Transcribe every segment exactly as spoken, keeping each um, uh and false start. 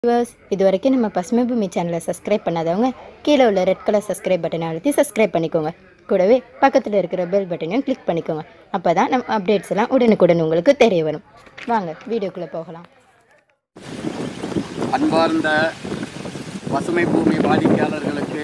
Viewers, இதுவரைக்கும் நம்ம பசுமை பூமி சேனலை சப்ஸ்கிரைப் பண்ணாதவங்க கீழே உள்ள ரெட் கலர் சப்ஸ்கிரைப் பட்டனை அழுத்தி சப்ஸ்கிரைப் பண்ணிக்கோங்க. கூடவே பக்கத்தில் இருக்கிற பெல் பட்டனையும் கிளிக் பண்ணிக்கோங்க. அப்போ தான் நம்ம அப்டேட்ஸ் எல்லாம் உடனுக்குடன் உங்களுக்கு தெரிய வரும். வாங்க வீடியோக்குள்ளே போகலாம். அன்பார்ந்த பசுமை பூமி வாடிக்கையாளர்களுக்கு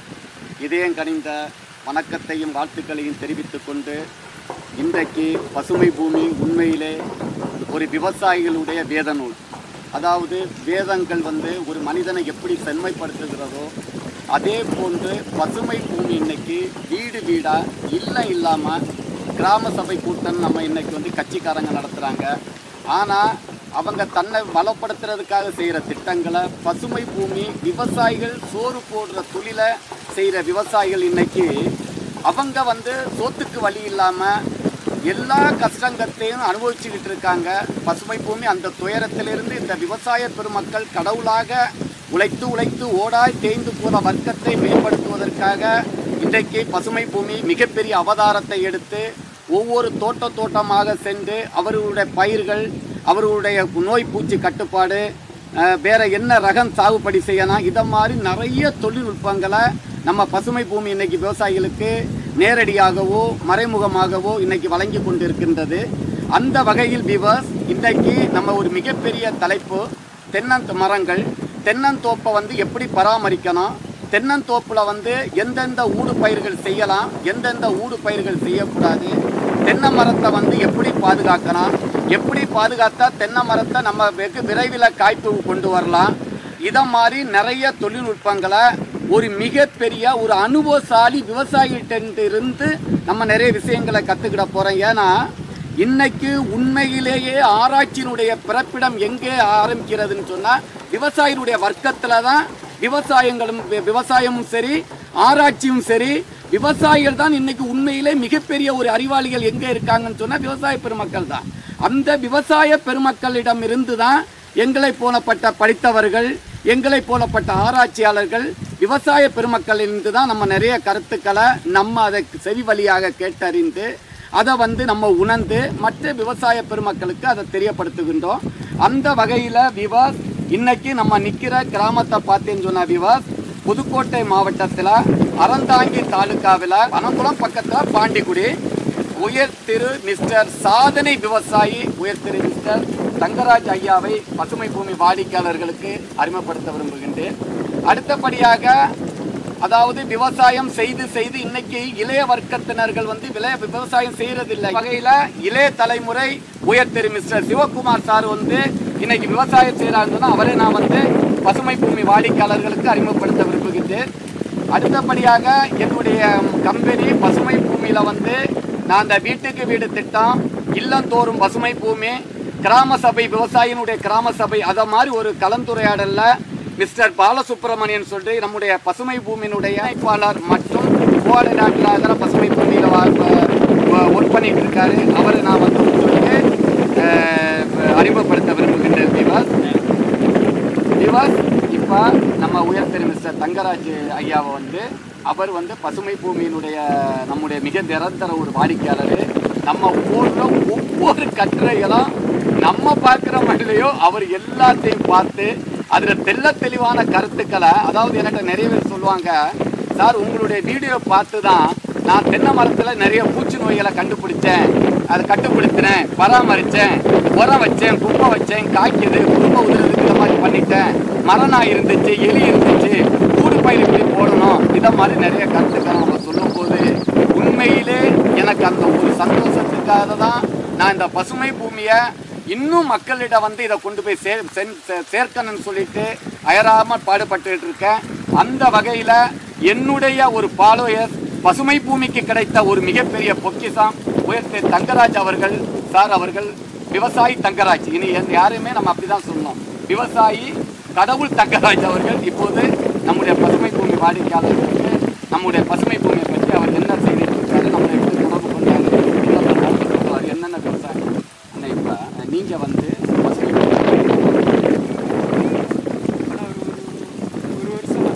இதயம் கனிந்த வணக்கத்தையும் வாழ்த்துக்களையும் தெரிவித்துக் கொண்டு, இன்றைக்கு பசுமை பூமி உண்மையிலே ஒரு விவசாயிகளுடைய வேத நூல். அதாவது வேதங்கள் வந்து ஒரு மனிதனை எப்படி செம்மைப்படுத்துகிறதோ அதே போன்று பசுமை பூமி இன்னைக்கு வீடு வீடாக இல்லை இல்லாமல் கிராம சபை கூட்டம் நம்ம இன்னைக்கு வந்து கட்சிக்காரங்க நடத்துகிறாங்க. ஆனால் அவங்க தன்னை வளப்படுத்துறதுக்காக செய்கிற திட்டங்களை பசுமை பூமி விவசாயிகள் சோறு போடுற தொழிலை செய்கிற விவசாயிகள் இன்னைக்கு அவங்க வந்து சோத்துக்கு வழி இல்லாமல் எல்லா கஷ்டங்கத்தையும் அனுபவிச்சுக்கிட்டு இருக்காங்க. பசுமை பூமி அந்த துயரத்திலிருந்து இந்த விவசாய பெருமக்கள் கடவுளாக உழைத்து உழைத்து ஓடாய் தேய்ந்து போன வர்க்கத்தை மேம்படுத்துவதற்காக இன்றைக்கு பசுமை பூமி மிகப்பெரிய அவதாரத்தை எடுத்து ஒவ்வொரு தோட்ட தோட்டமாக சென்று அவர்களுடைய பயிர்கள், அவர்களுடைய நோய் பூச்சி கட்டுப்பாடு, வேறு என்ன ரகம் சாகுபடி செய்யலாம், இதை மாதிரி நிறைய தொழில்நுட்பங்களை நம்ம பசுமை பூமி இன்றைக்கி விவசாயிகளுக்கு நேரடியாகவோ மறைமுகமாகவோ இன்றைக்கி வழங்கி கொண்டிருக்கின்றது. அந்த வகையில் விவர்ஸ், இன்றைக்கி நம்ம ஒரு மிகப்பெரிய தலைப்பு தென்னந் மரங்கள். தென்னந்தோப்பை வந்து எப்படி பராமரிக்கணும், தென்னந்தோப்பில் வந்து எந்தெந்த ஊடு பயிர்கள் செய்யலாம், எந்தெந்த ஊடு பயிர்கள் செய்யக்கூடாது, தென்னை மரத்தை வந்து எப்படி பாதுகாக்கலாம், எப்படி பாதுகாத்தா தென்னை மரத்தை நம்ம வெகு விரைவில் காய்ப்பு கொண்டு வரலாம், இதை மாதிரி நிறைய தொழில்நுட்பங்களை ஒரு மிகப்பெரிய ஒரு அனுபவசாலி விவசாயிகிட்ட இருந்து நம்ம நிறைய விஷயங்களை கற்றுக்கிட போகிறோம். ஏன்னா இன்னைக்கு உண்மையிலேயே ஆராய்ச்சியினுடைய பிறப்பிடம் எங்கே ஆரம்பிக்கிறதுன்னு சொன்னால் விவசாயினுடைய வர்க்கத்தில் தான். விவசாயங்களும் விவசாயமும் சரி, ஆராய்ச்சியும் சரி, விவசாயிகள் தான் இன்னைக்கு உண்மையிலே மிகப்பெரிய ஒரு அறிவாளிகள் எங்கே இருக்காங்கன்னு சொன்னால் விவசாய பெருமக்கள் தான். அந்த விவசாய பெருமக்களிடம் இருந்து தான் எங்களை போலப்பட்ட படித்தவர்கள், எங்களை போலப்பட்ட ஆராய்ச்சியாளர்கள், விவசாய பெருமக்களிலிருந்து தான் நம்ம நிறைய கருத்துக்களை நம்ம அதை செவி வழியாக கேட்டறிந்து அதை வந்து நம்ம உணர்ந்து மற்ற விவசாய பெருமக்களுக்கு அதை தெரியப்படுத்துகின்றோம். அந்த வகையில் விவாஸ் இன்னைக்கு நம்ம நிற்கிற கிராமத்தை பார்த்தேன்னு சொன்னால் விவாஸ் புதுக்கோட்டை மாவட்டத்தில் அறந்தாங்கி தாலுக்காவில் பனங்குளம் பக்கத்தில் பாண்டிக்குடி உயர் திரு மிஸ்டர் சாதனை விவசாயி உயர் திரு மிஸ்டர் தங்கராஜ் ஐயாவை பசுமை பூமி வாடிக்கையாளர்களுக்கு அறிமுகப்படுத்த விரும்புகின்றேன். அடுத்தபடியாக அதாவது விவசாயம் செய்து செய்து இன்னைக்கு இளைய வர்க்கத்தினர்கள் வந்து விளைய விவசாயம் செய்யறதில்லை வகையில் இளைய தலைமுறை உயர் திரு மிஸ்டர் சிவகுமார் சார் வந்து இன்னைக்கு விவசாயம் செய்கிறாங்கன்னா அவரை நான் வந்து பசுமை பூமி வாடிக்கையாளர்களுக்கு அறிமுகப்படுத்த விரும்புகின்றேன். அடுத்தபடியாக என்னுடைய கம்பெனி பசுமை பூமியில் வந்து நான் அந்த வீட்டுக்கு வீடு திட்டம், இல்லந்தோறும் பசுமை பூமி, கிராம சபை, விவசாயினுடைய கிராம சபை, அதை மாதிரி ஒரு கலந்துரையாடலில் மிஸ்டர் பாலசுப்ரமணியன் சொல்லி நம்முடைய பசுமை பூமியினுடைய அமைப்பாளர் மற்றும் கோஆர்டினேட்டராக பசுமை பூமியில் ஒர்க் பண்ணிட்டு இருக்காரு. அவரை நான் வந்து உங்களுக்கு அறிமுகப்படுத்த விரும்புகின்றேன். விவாஸ் விவாஸ் இப்போ நம்ம உயர் திரு மிஸ்டர் தங்கராஜ் ஐயாவை வந்து அவர் வந்து பசுமை பூமியினுடைய நம்முடைய மிக நிரந்தர ஒரு வாடிக்கையாளர். நம்ம போடுற ஒவ்வொரு கட்டுரைகளும் நம்ம பார்க்குற மாதிரிலையோ அவர் எல்லாத்தையும் பார்த்து அதில் தெல்ல தெளிவான கருத்துக்களை, அதாவது என்கிட்ட நிறைய பேர் சொல்லுவாங்க, சார் உங்களுடைய வீடியோ பார்த்து தான் நான் தென்னை மரத்தில் நிறைய பூச்சி நோய்களை கண்டுபிடிச்சேன், அதை கட்டுப்படுத்தினேன், பராமரித்தேன், உரம் வச்சேன், குப்பை வச்சேன், காய்க்குது, குடும்ப உதிரதுக்கு இந்த மாதிரி பண்ணிட்டேன், மரணம் இருந்துச்சு, எலி இருந்துச்சு, ஊடு பயிர் இப்படி போடணும், இதை மாதிரி நிறைய கருத்துக்களை நம்ம சொல்லும்போது உண்மையிலே எனக்கு அந்த ஒரு சந்தோஷத்துக்காக தான் நான் இந்த பசுமை பூமியை இன்னும் மக்களிடம் வந்து இதை கொண்டு போய் சே சேர்க்கணும்னு சொல்லிட்டு அயராமல் பாடுபட்டு இருக்கேன். அந்த வகையில் என்னுடைய ஒரு ஃபாலோயர் பசுமை பூமிக்கு கிடைத்த ஒரு மிகப்பெரிய பொக்கிஷம் உயர்த்த தங்கராஜ் அவர்கள் சார் அவர்கள். விவசாயி தங்கராஜ், இனி யாருமே நம்ம அப்படி தான் சொன்னோம், விவசாயி கடவுள் தங்கராஜ் அவர்கள் இப்போது நம்முடைய பசுமை பூமி வாடிக்கையாளர்களுக்கு நம்முடைய பசுமை பூமியை பற்றி அவர் என்ன செய்துட்டு இருக்காரு, நம்மளை எப்படி தொடர்பு கொண்டாரு, என்னென்ன விவசாயம். ஆனால் இப்போ நீங்கள் வந்து பசுமை ஒரு வருஷம்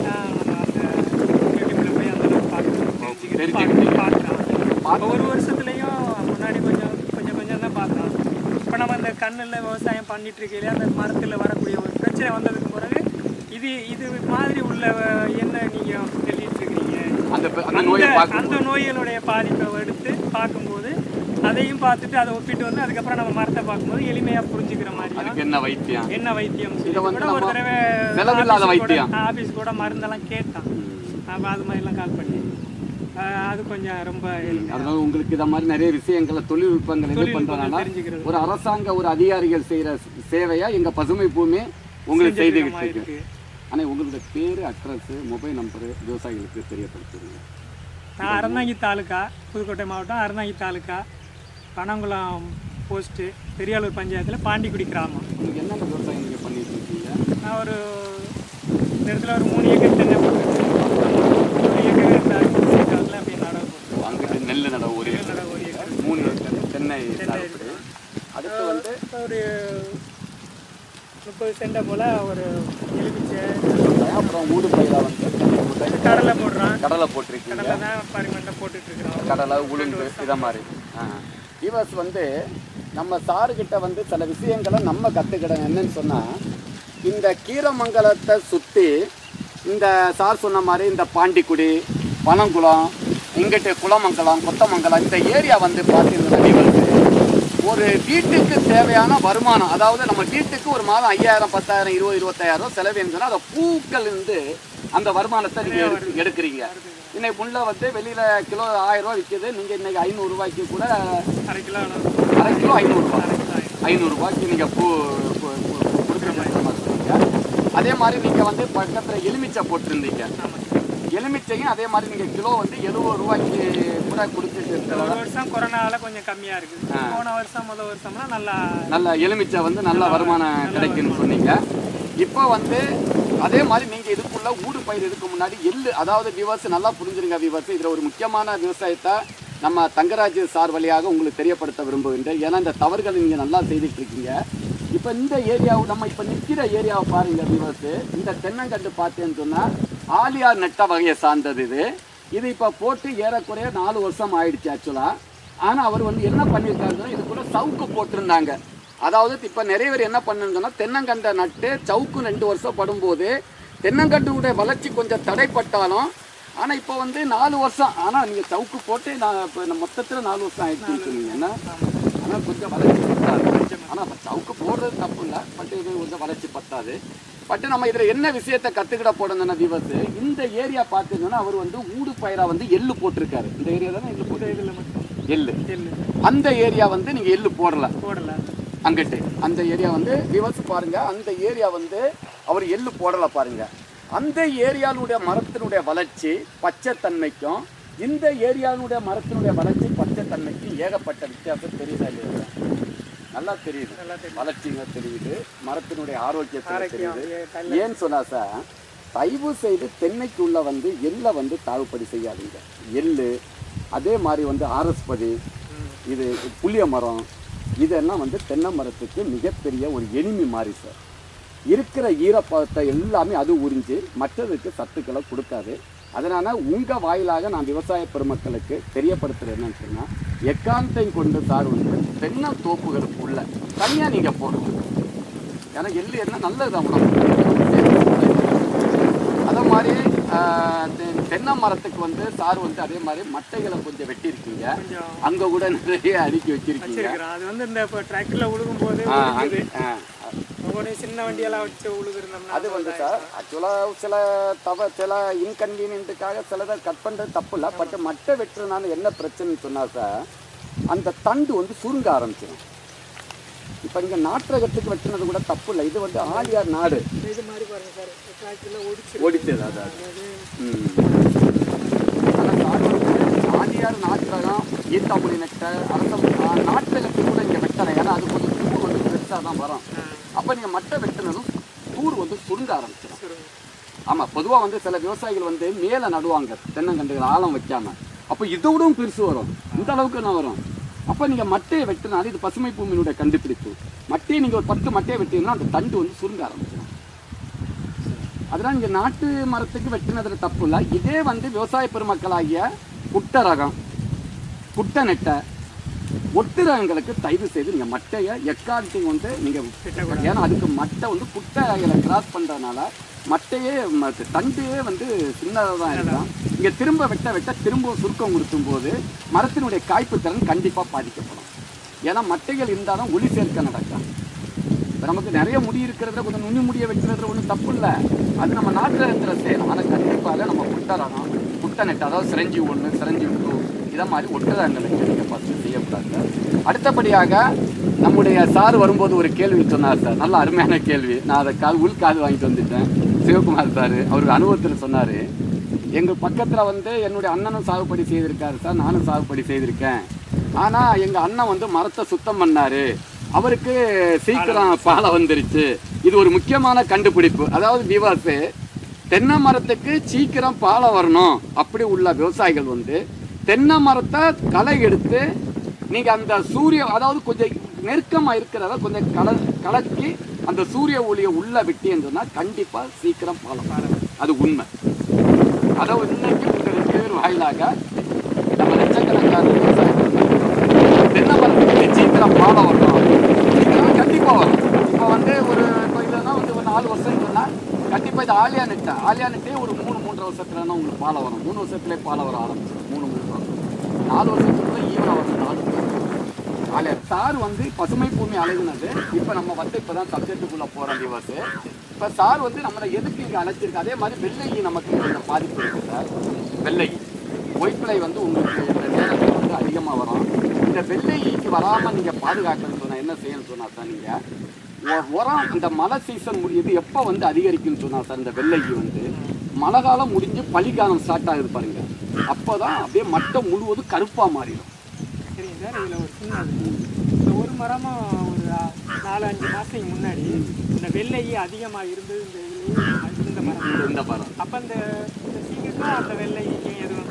ஒரு வருஷத்துலேயும் முன்னாடி கொஞ்சம் கொஞ்சம் கொஞ்சம் தான் பார்த்தோம். இப்போ நம்ம அந்த கண்ணில் விவசாயம் பண்ணிட்டு இருக்கையிலே அந்த மரத்தில் வரக்கூடிய ஒரு பிரச்சனை பிரச்சனை வந்ததுக்கு பிறகு இது இது மாதிரி உள்ள என்ன நீங்கள் சொல்லிட்டு இருக்கிறீங்க அந்த அந்த நோயை அந்த நோய்களுடைய பாதிப்பை எடுத்து பார்க்கும்போது அதையும் பார்த்துட்டு அதை ஒப்பிட்டு வந்து அதுக்கப்புறம் நம்ம மரத்தை பார்க்கும்போது எளிமையாக புரிஞ்சுக்கிற மாதிரி என்ன வைத்தியம் என்ன வைத்தியம் இதை வந்து ஒரு தடவை செலவில்லாத வைத்தியம் ஆஃபீஸ் கூட மருந்தெல்லாம் கேட்டான் அப்போ அது மாதிரிலாம் கால் பண்ணி அது கொஞ்சம் ரொம்ப அதனால உங்களுக்கு இத மாதிரி நிறைய விஷயங்களை தொழில்நுட்பங்கள் இது பண்றதுனால ஒரு அரசாங்க ஒரு அதிகாரிகள் செய்யற சேவையா எங்க பசுமை பூமி உங்களுக்கு செய்துகிட்டு இருக்கு. ஆனா உங்களுடைய பேரு அட்ரஸ் மொபைல் நம்பரு விவசாயிகளுக்கு தெரியப்படுத்துங்க. நான் அறந்தாங்கி தாலுக்கா புதுக்கோட்டை மாவட்டம் அறந்தாங்கி தாலுக்கா பனங்குளம் போஸ்ட்டு பெரியாளூர் பஞ்சாயத்தில் பாண்டிக்குடி கிராமம். உங்களுக்கு என்னென்ன விவசாயம் நீங்கள் பண்ணிட்டு இருக்கீங்க? நான் ஒரு இந்த இடத்துல ஒரு மூணு ஏக்கர் தென்னை போட்டுருக்கேன். ஒரு ஏக்கர் அதில் அப்படியே நடவு போட்டு அங்கிட்டு நெல் நடவு ஒரு நடவு ஒரு ஏக்கர் மூணு ஏக்கர் தென்னை சாகுபடி. அடுத்து வந்து ஒரு முப்பது சென்டை போல் ஒரு எலுமிச்சை அப்புறம் ஊடு பயிராக வந்து கடலை போடுறான். கடலை போட்டிருக்கீங்க. கடலை தான் பரிமண்டை போட்டுட்ருக்குறோம். கடலை உளுந்து இதை மாதிரி. ஆ இவஸ் வந்து நம்ம சாருக்கிட்ட வந்து சில விஷயங்களை நம்ம கற்றுக்கிடணும். என்னன்னு சொன்னால் இந்த கீரமங்கலத்தை சுற்றி இந்த சார் சொன்ன மாதிரி இந்த பாண்டிக்குடி பனங்குளம் இங்கிட்டு குளமங்கலம் கொத்தமங்கலம் இந்த ஏரியா வந்து பார்த்தீங்கன்னா இவருக்கு ஒரு வீட்டுக்கு தேவையான வருமானம், அதாவது நம்ம வீட்டுக்கு ஒரு மாதம் ஐயாயிரம் பத்தாயிரம் இருபது இருபத்தாயிரம் செலவுன்னு சொன்னால் அந்த பூக்கள் இருந்து அந்த வருமானத்தை நீங்கள் எடுத்து எடுக்கிறீங்க. இன்னைக்கு முள்ள வந்து வெளியில் கிலோ ஆயிரம் ரூபா விற்கிது. நீங்கள் இன்னைக்கு ஐநூறுரூவாய்க்கு கூட அரை கிலோ அரை கிலோ ஐநூறுரூவா ஐநூறுரூவாய்க்கு நீங்கள் பூ கொடுக்குற மாதிரி. அதே மாதிரி நீங்கள் வந்து பக்கத்தில் எலுமிச்சை போட்டிருந்தீங்க. எலுமிச்சையும் அதே மாதிரி நீங்கள் கிலோ வந்து எழுபது ரூபாய்க்கு கூட கொடுத்துட்டு ஒரு வருஷம் கொரோனாவில் கொஞ்சம் கம்மியாக இருக்குது. போன வருஷம் முதல் வருஷம்னா நல்லா நல்ல எலுமிச்சை வந்து நல்ல வருமானம் கிடைக்குன்னு சொன்னீங்க. இப்போ வந்து அதே மாதிரி நீங்கள் இதுக்குள்ள ஊடு பயிர் இதுக்கு முன்னாடி எள்ளு, அதாவது விவசாயம் நல்லா புரிஞ்சுருங்க விவசாயம். இதில் ஒரு முக்கியமான விவசாயத்தை நம்ம தங்கராஜ் சார் வழியாக உங்களுக்கு தெரியப்படுத்த விரும்புகின்றேன். ஏன்னா இந்த தவறுகளை நீங்கள் நல்லா செய்துட்டு இருக்கீங்க. இப்போ இந்த ஏரியாவை நம்ம இப்போ நிற்கிற ஏரியாவை பாருங்க விவசாயம். இந்த தென்னங்கண்டு பார்த்தேன்னு சொன்னால் ஆலியார் நெட்ட வகையை சார்ந்தது. இது இது இப்போ போட்டு ஏறக்குறைய நாலு வருஷம் ஆயிடுச்சு ஆக்சுவலாக. ஆனால் அவர் வந்து என்ன பண்ணியிருக்காருன்னா இது கூட சவுக்கு போட்டிருந்தாங்க. அதாவது இப்போ நிறைய பேர் என்ன பண்ணுங்கன்னா தென்னங்கண்டை நட்டு சவுக்கு ரெண்டு வருஷம் படும்போது தென்னங்கண்டுடைய வளர்ச்சி கொஞ்சம் தடைப்பட்டாலும் ஆனால் இப்போ வந்து நாலு வருஷம் ஆனால் நீங்கள் சவுக்கு போட்டு நான் இப்போ மொத்தத்தில் நாலு வருஷம் ஆயிடுச்சுன்னு சொன்னீங்க. ஏன்னா ஆனால் கொஞ்சம் வளர்ச்சி பத்தாது. ஆனால் சவுக்கு போடுறது தப்பு இல்லை, பட் இது கொஞ்சம் வளர்ச்சி பத்தாது. பட் நம்ம இதில் என்ன விஷயத்தை கற்றுக்கிட போடணும்னா விவசு இந்த ஏரியா பார்த்தீங்கன்னா அவர் வந்து ஊடு பயிராக வந்து எள்ளு போட்டிருக்காரு. இந்த ஏரியா தானே எள்ளு போட்டு இதில் மட்டும் எள்ளு அந்த ஏரியா வந்து நீங்கள் எள்ளு போடலை போடலை அங்கிட்டு அந்த ஏரியா வந்து விவசு பாருங்க. அந்த ஏரியா வந்து அவர் எள்ளு போடலை பாருங்க. அந்த ஏரியாவுடைய மரத்தினுடைய வளர்ச்சி பச்சைத்தன்மைக்கும் இந்த ஏரியாவுடைய மரத்தினுடைய வளர்ச்சி பச்சைத்தன்மைக்கும் ஏகப்பட்ட வித்தியாசம் தெரியுதா இல்லையா? நல்லா தெரியுது, வளர்ச்சிங்க தெரியுது, மரத்தினுடைய ஆரோக்கியத்தை தெரியுது. ஏன்னு சொன்னா சார் தயவு செய்து தென்னைக்கு உள்ள வந்து எள்ளை வந்து தாழ்படி செய்யாதீங்க. எள்ளு அதே மாதிரி வந்து ஆரஸ்பதி இது புளிய மரம் இதெல்லாம் வந்து தென்னை மரத்துக்கு மிகப்பெரிய ஒரு எளிமை மாதிரி சார். இருக்கிற ஈரப்பதத்தை எல்லாமே அது உறிஞ்சு மற்றதுக்கு சத்துக்களை கொடுக்காது. அதனால் உங்கள் வாயிலாக நான் விவசாய பெருமக்களுக்கு தெரியப்படுத்துகிறது என்னன்னு சொன்னால் எக்காந்தையும் கொண்டு சார் வந்து தென்னை தோப்புகளுக்கு உள்ள தனியாக நீங்கள் போடணும். ஏன்னா எள்ளு என்ன நல்லதுதான் உடம்பு. அதே மாதிரி தென்னை மரத்துக்கு வந்து சார் வந்து அதே மாதிரி மட்டைகளை கொஞ்சம் வெட்டியிருக்கீங்க, அங்கே கூட நிறைய அடுக்கி வச்சிருக்கீங்க. அது வந்து இந்த இப்போ டிராக்டரில் உழுகும் போது சின்ன வண்டியெல்லாம் வச்சு உழுதுருந்தோம்னா அது வந்து சார் ஆக்சுவலாக சில தவ சில இன்கன்வீனியன்ட்டுக்காக சிலதை கட் பண்ணுறது தப்பு இல்லை. பட் மட்டை வெட்டுறதுனால என்ன பிரச்சனைன்னு சொன்னால் சார் அந்த தண்டு வந்து சுருங்க ஆரம்பிச்சிடும். இப்போ இங்கே நாட்டகத்துக்கு வெட்டினது கூட தப்பு இல்லை. இது வந்து ஆலியார் நாடு இது மாதிரி பாருங்க சார் டிராக்டரில் ஒடிச்சு ஓடிச்சது. அதாவது ம் ஆனால் ஆலியார் நாட்டகம் ஈத்தாமொழி நெட்டை அரச நாட்டகத்துக்கு கூட இங்கே வெட்டலை. ஏன்னா அது கொஞ்சம் தூர் வந்து பெருசாக தான் வரும். அப்போ நீங்கள் மட்டை வெட்டினதும் தூர் வந்து சுருங்க ஆரம்பிச்சிடும். ஆமாம், பொதுவாக வந்து சில விவசாயிகள் வந்து மேலே நடுவாங்க தென்னங்கண்டுகள் ஆழம் வைக்காம. அப்போ இதோடும் பெருசு வரும், இந்த அளவுக்கு என்ன வரும். அப்போ நீங்கள் மட்டையை வெட்டினாலும் இது பசுமை பூமியினுடைய கண்டுபிடிப்பு. மட்டையை நீங்கள் ஒரு பத்து மட்டையை வெட்டினா அந்த தண்டு வந்து சுருங்க ஆரம்பிச்சிடும். அதனால் இங்கே நாட்டு மரத்துக்கு வெட்டினதில் தப்பு இல்லை. இதே வந்து விவசாய பெருமக்களாகிய குட்டை ரகம் குட்டை நெட்டை ஒட்டுறவங்களுக்கு தயவு செய்து நீங்கள் மட்டையை எக்காலத்தையும் வந்து நீங்கள், ஏன்னா அதுக்கு மட்டை வந்து குட்டையில கிராஸ் பண்ணுறதுனால மட்டையே தண்டையே வந்து சின்னதாக தான் இருக்கும். இங்கே திரும்ப வெட்ட வெட்ட திரும்ப சுருக்கம் கொடுக்கும் போது மரத்தினுடைய காய்ப்பு திறன் கண்டிப்பாக பாதிக்கப்படும். ஏன்னா மட்டைகள் இருந்தால் தான் ஒளி சேர்க்க நடக்கும். இப்போ நமக்கு நிறைய முடி இருக்கிறத கொஞ்சம் நுனி முடியை வைக்கிறதுல ஒன்றும் தப்பு இல்லை, அது நம்ம நாட்டில் இருக்கிற செய்யணும். ஆனால் கண்டிப்பாக நம்ம குட்டரணும், குட்டை நெட்டு, அதாவது சிரஞ்சி ஒன்று சிரஞ்சி டூ இதை மாதிரி ஒட்டுறாங்களுக்கு நீங்கள் ஃபஸ்ட்டு செய்யக்கூடாது. அடுத்தபடியாக நம்முடைய சார் வரும்போது ஒரு கேள்வி சொன்னார் சார், நல்ல அருமையான கேள்வி. நான் அதை கால் உள் காது வாங்கிட்டு வந்துட்டேன். சிவகுமார் சார் அவருக்கு அனுபவத்தில் சொன்னார், எங்கள் பக்கத்தில் வந்து என்னுடைய அண்ணனும் சாகுபடி செய்திருக்காரு சார், நானும் சாகுபடி செய்திருக்கேன். ஆனால் எங்கள் அண்ணன் வந்து மரத்தை சுத்தம் பண்ணார், அவருக்கு சீக்கிரம் பாலை வந்துருச்சு. இது ஒரு முக்கியமான கண்டுபிடிப்பு. அதாவது விவாசு தென்னை மரத்துக்கு சீக்கிரம் பாலை வரணும் அப்படி உள்ள விவசாயிகள் வந்து தென்னை மரத்தை களை எடுத்து நீங்கள் அந்த சூரிய, அதாவது கொஞ்சம் நெருக்கமாக இருக்கிறத கொஞ்சம் கல கலக்கி அந்த சூரிய ஒளியை உள்ளே விட்டேன்னு சொன்னால் கண்டிப்பாக சீக்கிரம் பாலை வரும். அது உண்மை. அதாவது இன்னைக்கு உங்களுக்கு பேர் வாயிலாக நம்ம லட்சக்கணக்கான விவசாயிகள் தென்னை மரத்துக்கு சீக்கிரம் பாலை வரணும், சீக்கிரம் கண்டிப்பாக வரும். இப்போ வந்து ஒரு இப்போ இல்லைன்னா வந்து ஒரு நாலு வருஷம் சொன்னால் கண்டிப்பாக இது ஆலியா நெட்டை ஆலியா நெட்டே ஒரு மூணு மூன்றரை வருஷத்துலன்னா உங்களுக்கு பாலை வரும். மூணு வருஷத்துலேயே பாலை வர ஆரம்பிச்சிடும். மூணு மூணு வருஷம் நாலு வருஷத்துக்குள்ள ஈவனாக வரும். நாலு ஆலியா சார் வந்து பசுமை பூமி அழகுனது. இப்போ நம்ம வந்து இப்போ தான் சப்ஜெக்டுக்குள்ளே போகிறோம் திவாசு. இப்போ சார் வந்து நம்மளை எதுக்கு இங்கே அழைச்சிருக்கு, அதே மாதிரி வெள்ளை நமக்கு இந்த பாதிப்பு இருக்குது சார். வெள்ளை ஒயிட்பிளை வந்து உங்களுக்கு இந்த நேரத்தில் வந்து அதிகமாக வரும். இந்த வெள்ளைக்கு வராமல் நீங்கள் பாதுகாக்கணும்னு சொன்னால் என்ன செய்யணும்னு சொன்னால் சார், நீங்கள் உரம் இந்த மழை சீசன் முடியுது எப்போ வந்து அதிகரிக்கும்னு சொன்னால் சார், இந்த வெள்ளைக்கு வந்து மழை காலம் முடிஞ்சு பனிக்காலம் ஸ்டார்ட் ஆகுது பாருங்க, அப்போ தான் அப்படியே மட்டம் முழுவதும் கருப்பாக மாறிடும். சரிங்க சார். இதில் ஒரு சின்ன இந்த ஒரு மரமும் ஒரு நாலு அஞ்சு மாதத்துக்கு முன்னாடி இந்த வெள்ளை அதிகமாக இருந்தது. இந்த இதுலேயும் இந்த மரம் இந்த மரம் அப்போ இந்த சீக்கிரம் அந்த வெள்ளைக்கும் எதுவும்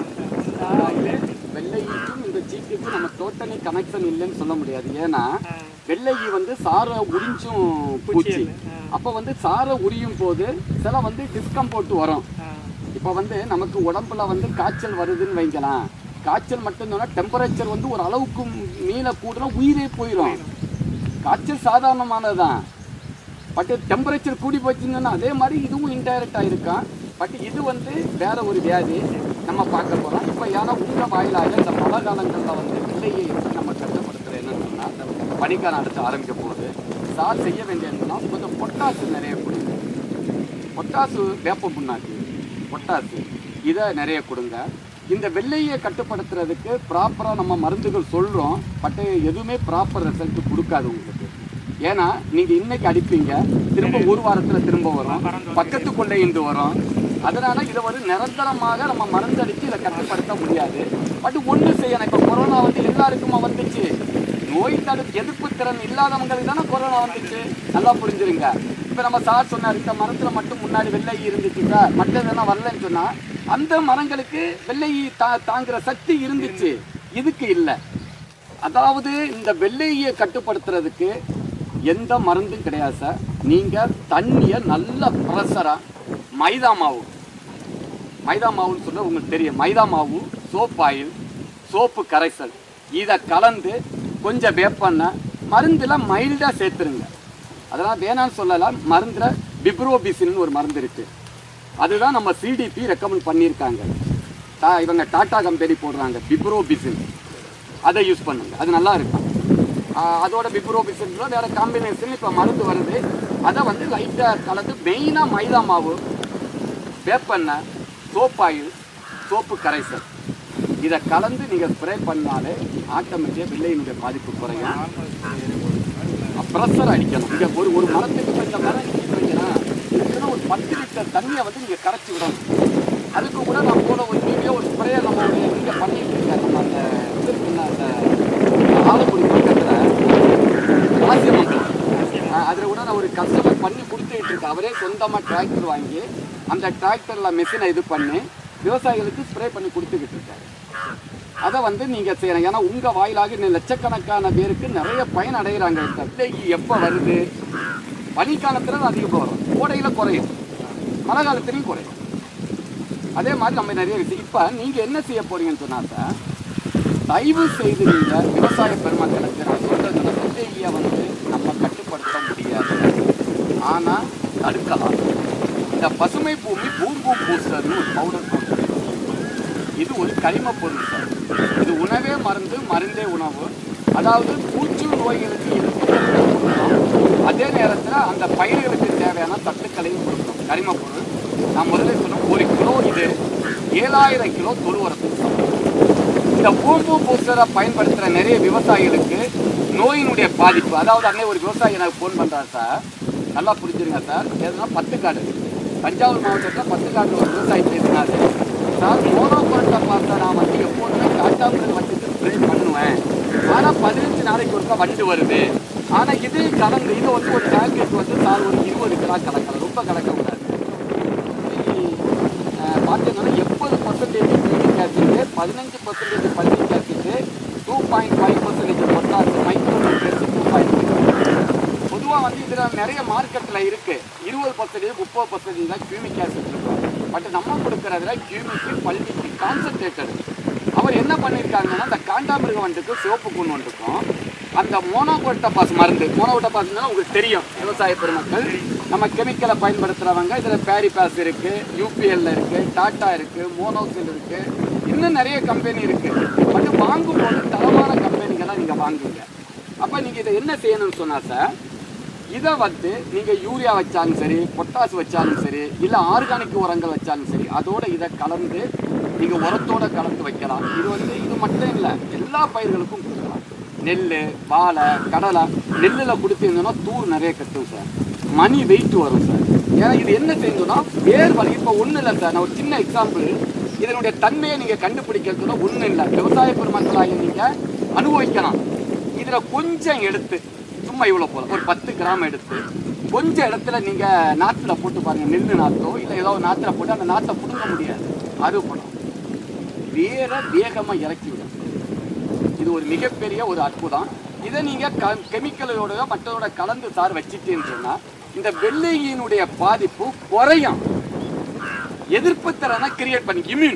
வெள்ளைக்கும் இந்த சீக்குக்கும் நம்ம டோட்டலி கனெக்ஷன் இல்லைன்னு சொல்ல முடியாது. ஏன்னா வெள்ளைக்கு வந்து சாரை உரிஞ்சும் பூச்சி, அப்போ வந்து சாரை உரியும் போது சில வந்து டிஸ்கம்போர்ட் வரும். இப்போ வந்து நமக்கு உடம்புல வந்து காய்ச்சல் வருதுன்னு வைக்கலாம், காய்ச்சல் மட்டும்தானா டெம்பரேச்சர் வந்து ஒரு அளவுக்கு மீள கூடுனா உயிரே போயிடும். காய்ச்சல் சாதாரணமானது தான், பட் டெம்பரேச்சர் கூடி போச்சுன்னா அதே மாதிரி இதுவும் இன்டைரக்டாக இருக்கான். பட் இது வந்து வேற ஒரு வியாதி நம்ம பார்க்க போகிறோம். இப்போ ஏன்னா உங்கள் வாயிலாக இந்த மழை காலங்களில் வந்து வெள்ளையை நம்ம கஷ்டப்படுத்துகிற என்னன்னு சொன்னால் பனிக்காலம் அடுத்து ஆரம்பிக்க போகுது. சார் செய்ய வேண்டியதுன்னா கொஞ்சம் பொட்டாசு நிறைய கொடுங்க. பொட்டாசு வேப்ப புண்ணாக்கு பொட்டாசு இதை நிறைய கொடுங்க. இந்த வெள்ளையை கட்டுப்படுத்துறதுக்கு ப்ராப்பராக நம்ம மருந்துகள் சொல்கிறோம், பட் எதுவுமே ப்ராப்பர் ரிசல்ட் கொடுக்காது உங்களுக்கு. ஏன்னா நீங்கள் இன்னைக்கு அடிப்பீங்க, திரும்ப ஒரு வாரத்தில் திரும்ப வரும், பக்கத்துக்குள்ளே இருந்து வரும். அதனால் இதை ஒரு நிரந்தரமாக நம்ம மருந்து அடித்து இதை கட்டுப்படுத்த முடியாது. பட் ஒன்று செய்யணும். இப்போ கொரோனா வந்து எல்லாருக்குமா வந்துச்சு, நோய் தடுப்பு எதிர்ப்பு திறன் இல்லாதவங்களுக்கு தானே கொரோனா வந்துச்சு, நல்லா புரிஞ்சுருங்க. இப்போ நம்ம சார் சொன்னார், இந்த மரத்தில் மட்டும் முன்னாடி வெள்ளை இருந்துச்சு சார், மற்றதெல்லாம் வரலன்னு சொன்னால் அந்த மரங்களுக்கு வெள்ளை தா தாங்குகிற சக்தி இருந்துச்சு, இதுக்கு இல்லை. அதாவது இந்த வெள்ளையை கட்டுப்படுத்துறதுக்கு எந்த மருந்தும் கிடையாது சார். நீங்கள் தண்ணியை நல்ல ப்ரெஷராக மைதா மாவு மைதா மாவுன்னு சொல்ல உங்களுக்கு தெரியும், மைதா மாவு, சோப் ஆயில், சோப்பு கரைசல் இதை கலந்து கொஞ்சம் வேப்பெண்ணெய் மருந்தில் மைல்டாக சேர்த்துருங்க. அதெல்லாம் வேணான்னு சொல்லலாம். மருந்தில் பிப்ரோபிசின்னு ஒரு மருந்து இருக்குது, அதுதான் நம்ம சிடிபி ரெக்கமெண்ட் பண்ணியிருக்காங்க. டா இவங்க டாட்டா கம்பெனி போடுறாங்க பிப்ரோபிசின், அதை யூஸ் பண்ணுங்க, அது நல்லா இருக்கும். அதோட பிப்ரோபிசின்ல வேறு காம்பினேஷன் இப்போ மருந்து வருது, அதை வந்து லைட்டாக கலந்து மெயினாக மைதா மாவு, வேப்பெண்ணெய், சோப் ஆயில், சோப்பு கரைசல் இதை கலந்து நீங்கள் ஸ்ப்ரே பண்ணாலே ஆட்டோமேட்டிக்காக வெள்ளையினுடைய பாதிப்பு குறையும். ப்ரெஷர் அடிக்கணும். இங்கே ஒரு ஒரு மரத்துக்கு இந்த மரம் வைங்கன்னா இதுக்குன்னா ஒரு பத்து லிட்டர் தண்ணியை வந்து நீங்கள் கரைச்சி விடணும். அதுக்கு கூட நான் போல ஒரு வீடியோ ஒரு ஸ்ப்ரே நம்ம இங்கே பண்ணிட்டு இருக்கேன். நம்ம அந்த இதுக்குன்னா அந்த ஆலக்குடி பக்கத்தில் ராசியமங்கலம், அதில் கூட நான் ஒரு கஸ்டமர் பண்ணி கொடுத்துக்கிட்டு இருக்கேன். அவரே சொந்தமாக டிராக்டர் வாங்கி அந்த டிராக்டரில் மிஷினை இது பண்ணி விவசாயிகளுக்கு ஸ்ப்ரே பண்ணி கொடுத்துக்கிட்டு இருக்காரு. அதை வந்து நீங்கள் செய்யணும். ஏன்னா உங்கள் வாயிலாக இன்னும் லட்சக்கணக்கான பேருக்கு நிறைய பயன் அடைகிறாங்க. இந்த வெள்ளை எப்போ வருது, பனிக்காலத்தில் அதிகமாக வரும், கோடையில் குறையும், மழை காலத்துலேயும் குறையும். அதே மாதிரி நம்ம நிறைய விஷயம். இப்போ நீங்கள் என்ன செய்ய போறீங்கன்னு சொன்னா சார், தயவு செய்து நீங்கள் விவசாய பெருமக்களுக்கு நான் சொல்கிறதுல விதையை வந்து நம்ம கட்டுப்படுத்த முடியாது, ஆனால் தடுக்கலாம். இந்த பசுமை பூமி பூம்பூ பூசர்னு ஒரு பவுடர் போட்டு, இது ஒரு கரிம பொருள் சார். இது உணவே மருந்து, மருந்தே உணவு. அதாவது பூச்சி நோய்களுக்கு எதிர்ப்பு கொடுக்கும், அதே நேரத்தில் அந்த பயிர்களுக்கு தேவையான சத்துக்களையும் கொடுக்கும். கரிம பொருள் நான் முதல்ல சொன்னோம், ஒரு கிலோ இது ஏழாயிரம் கிலோ தொழு உரத்துக்கு. இந்த பூம்பூ பூசரை பயன்படுத்துகிற நிறைய விவசாயிகளுக்கு நோயினுடைய பாதிப்பு, அதாவது அன்னை ஒரு விவசாயி எனக்கு ஃபோன் பண்ணுறாரு சார், நல்லா புரிஞ்சுருங்க சார். எதுனா பத்துக்காடு, தஞ்சாவூர் மாவட்டத்தில் பத்துக்காடு ஒரு விவசாயி பேசினாரு சார், மோனோகுரோட்டா பார்த்தா நான் வந்து எப்போதுமே காட்டாமல் வச்சுட்டு ஸ்ப்ரே பண்ணுவேன், ஆனால் பதினஞ்சு நாளைக்கு ஒருக்கா வண்டு வருது. ஆனால் இது கலந்து இது வந்து ஒரு டேங்கெட் வந்து சார் ஒரு இருபது கிலோ கலக்கலாம், ரொம்ப கலக்கக்கூடாது. பார்த்தீங்கன்னா எண்பது பர்சன்டேஜ் யூரிக் ஆசிட், பதினஞ்சு percentage fulvic acid, two point five percentage potash, micro nutrients two point பொதுவாக வந்து இதில் நிறைய மார்க்கெட்டில் இருக்குது. இருபது பர்சன்டேஜ் முப்பது பர்சன்டேஜ் தான் கியூமிக் ஆசிட் இருக்கும். பட் நம்ம கொடுக்குறதுல கியூமிக்கு பல்லிக்கு கான்சன்ட்ரேட்டட். அவர் என்ன பண்ணியிருக்காங்கன்னா, அந்த காண்டாமிருக வண்டுக்கு சிவப்பு கூண் வண்டுக்கும் அந்த மோனோகுரோட்டோபாஸ் மருந்து, மோனோகுரோட்டோபாஸ்னா உங்களுக்கு தெரியும் விவசாய பெருமக்கள், நம்ம கெமிக்கலை பயன்படுத்துகிறவங்க இதில் பேரிபாஸ் இருக்குது, யூபிஎல்ல இருக்குது, டாட்டா இருக்குது, மோனோசில் இருக்குது, இன்னும் நிறைய கம்பெனி இருக்குது. பட் வாங்கும்போது தரமான கம்பெனிகளாக நீங்கள் வாங்குங்க. அப்போ நீங்கள் இதை என்ன செய்யணும்னு சொன்னால் சார், இதை வந்து நீங்கள் யூரியா வச்சாலும் சரி, பொட்டாஸ் வச்சாலும் சரி, இல்லை ஆர்கானிக் உரங்கள் வச்சாலும் சரி, அதோட இதை கலந்து நீங்கள் உரத்தோடு கலந்து வைக்கலாம். இது வந்து இது மட்டும் இல்லை, எல்லா பயிர்களுக்கும் கொடுக்கலாம். நெல், வாழை, கடலை, நெல்லில் கொடுத்தீங்கன்னா தூர் நிறைய கட்டும் சார், மணி வெயிட் வரும் சார். ஏன்னா இது என்ன செய்யணும்னா வேர் வலி. இப்போ ஒன்றும் இல்லை சார், நான் ஒரு சின்ன எக்ஸாம்பிள், இதனுடைய தன்மையை நீங்கள் கண்டுபிடிக்கிறதுனா ஒன்றும் இல்லை, விவசாய பெருமக்களாக நீங்கள் அனுபவிக்கலாம். இதில் கொஞ்சம் எடுத்து சும்மா இவ்வளோ போதும், ஒரு பத்து கிராம் எடுத்து கொஞ்சம் இடத்துல நீங்கள் நாற்றில் போட்டு பாருங்கள், நெல் நாற்றோ இல்லை ஏதோ ஒரு நாற்றில் போட்டு அந்த நாற்றை பிடுங்க முடியாது, அது படம் வேற வேகமாக இறக்கி விடும். இது ஒரு மிகப்பெரிய ஒரு அற்புதம். இதை நீங்கள் க கெமிக்கலோட மற்றதோட கலந்து சார் வச்சுட்டேன்னு சொன்னால் இந்த வெள்ளையினுடைய பாதிப்பு குறையும், எதிர்ப்பு திறனை கிரியேட் பண்ணி இம்யூன்.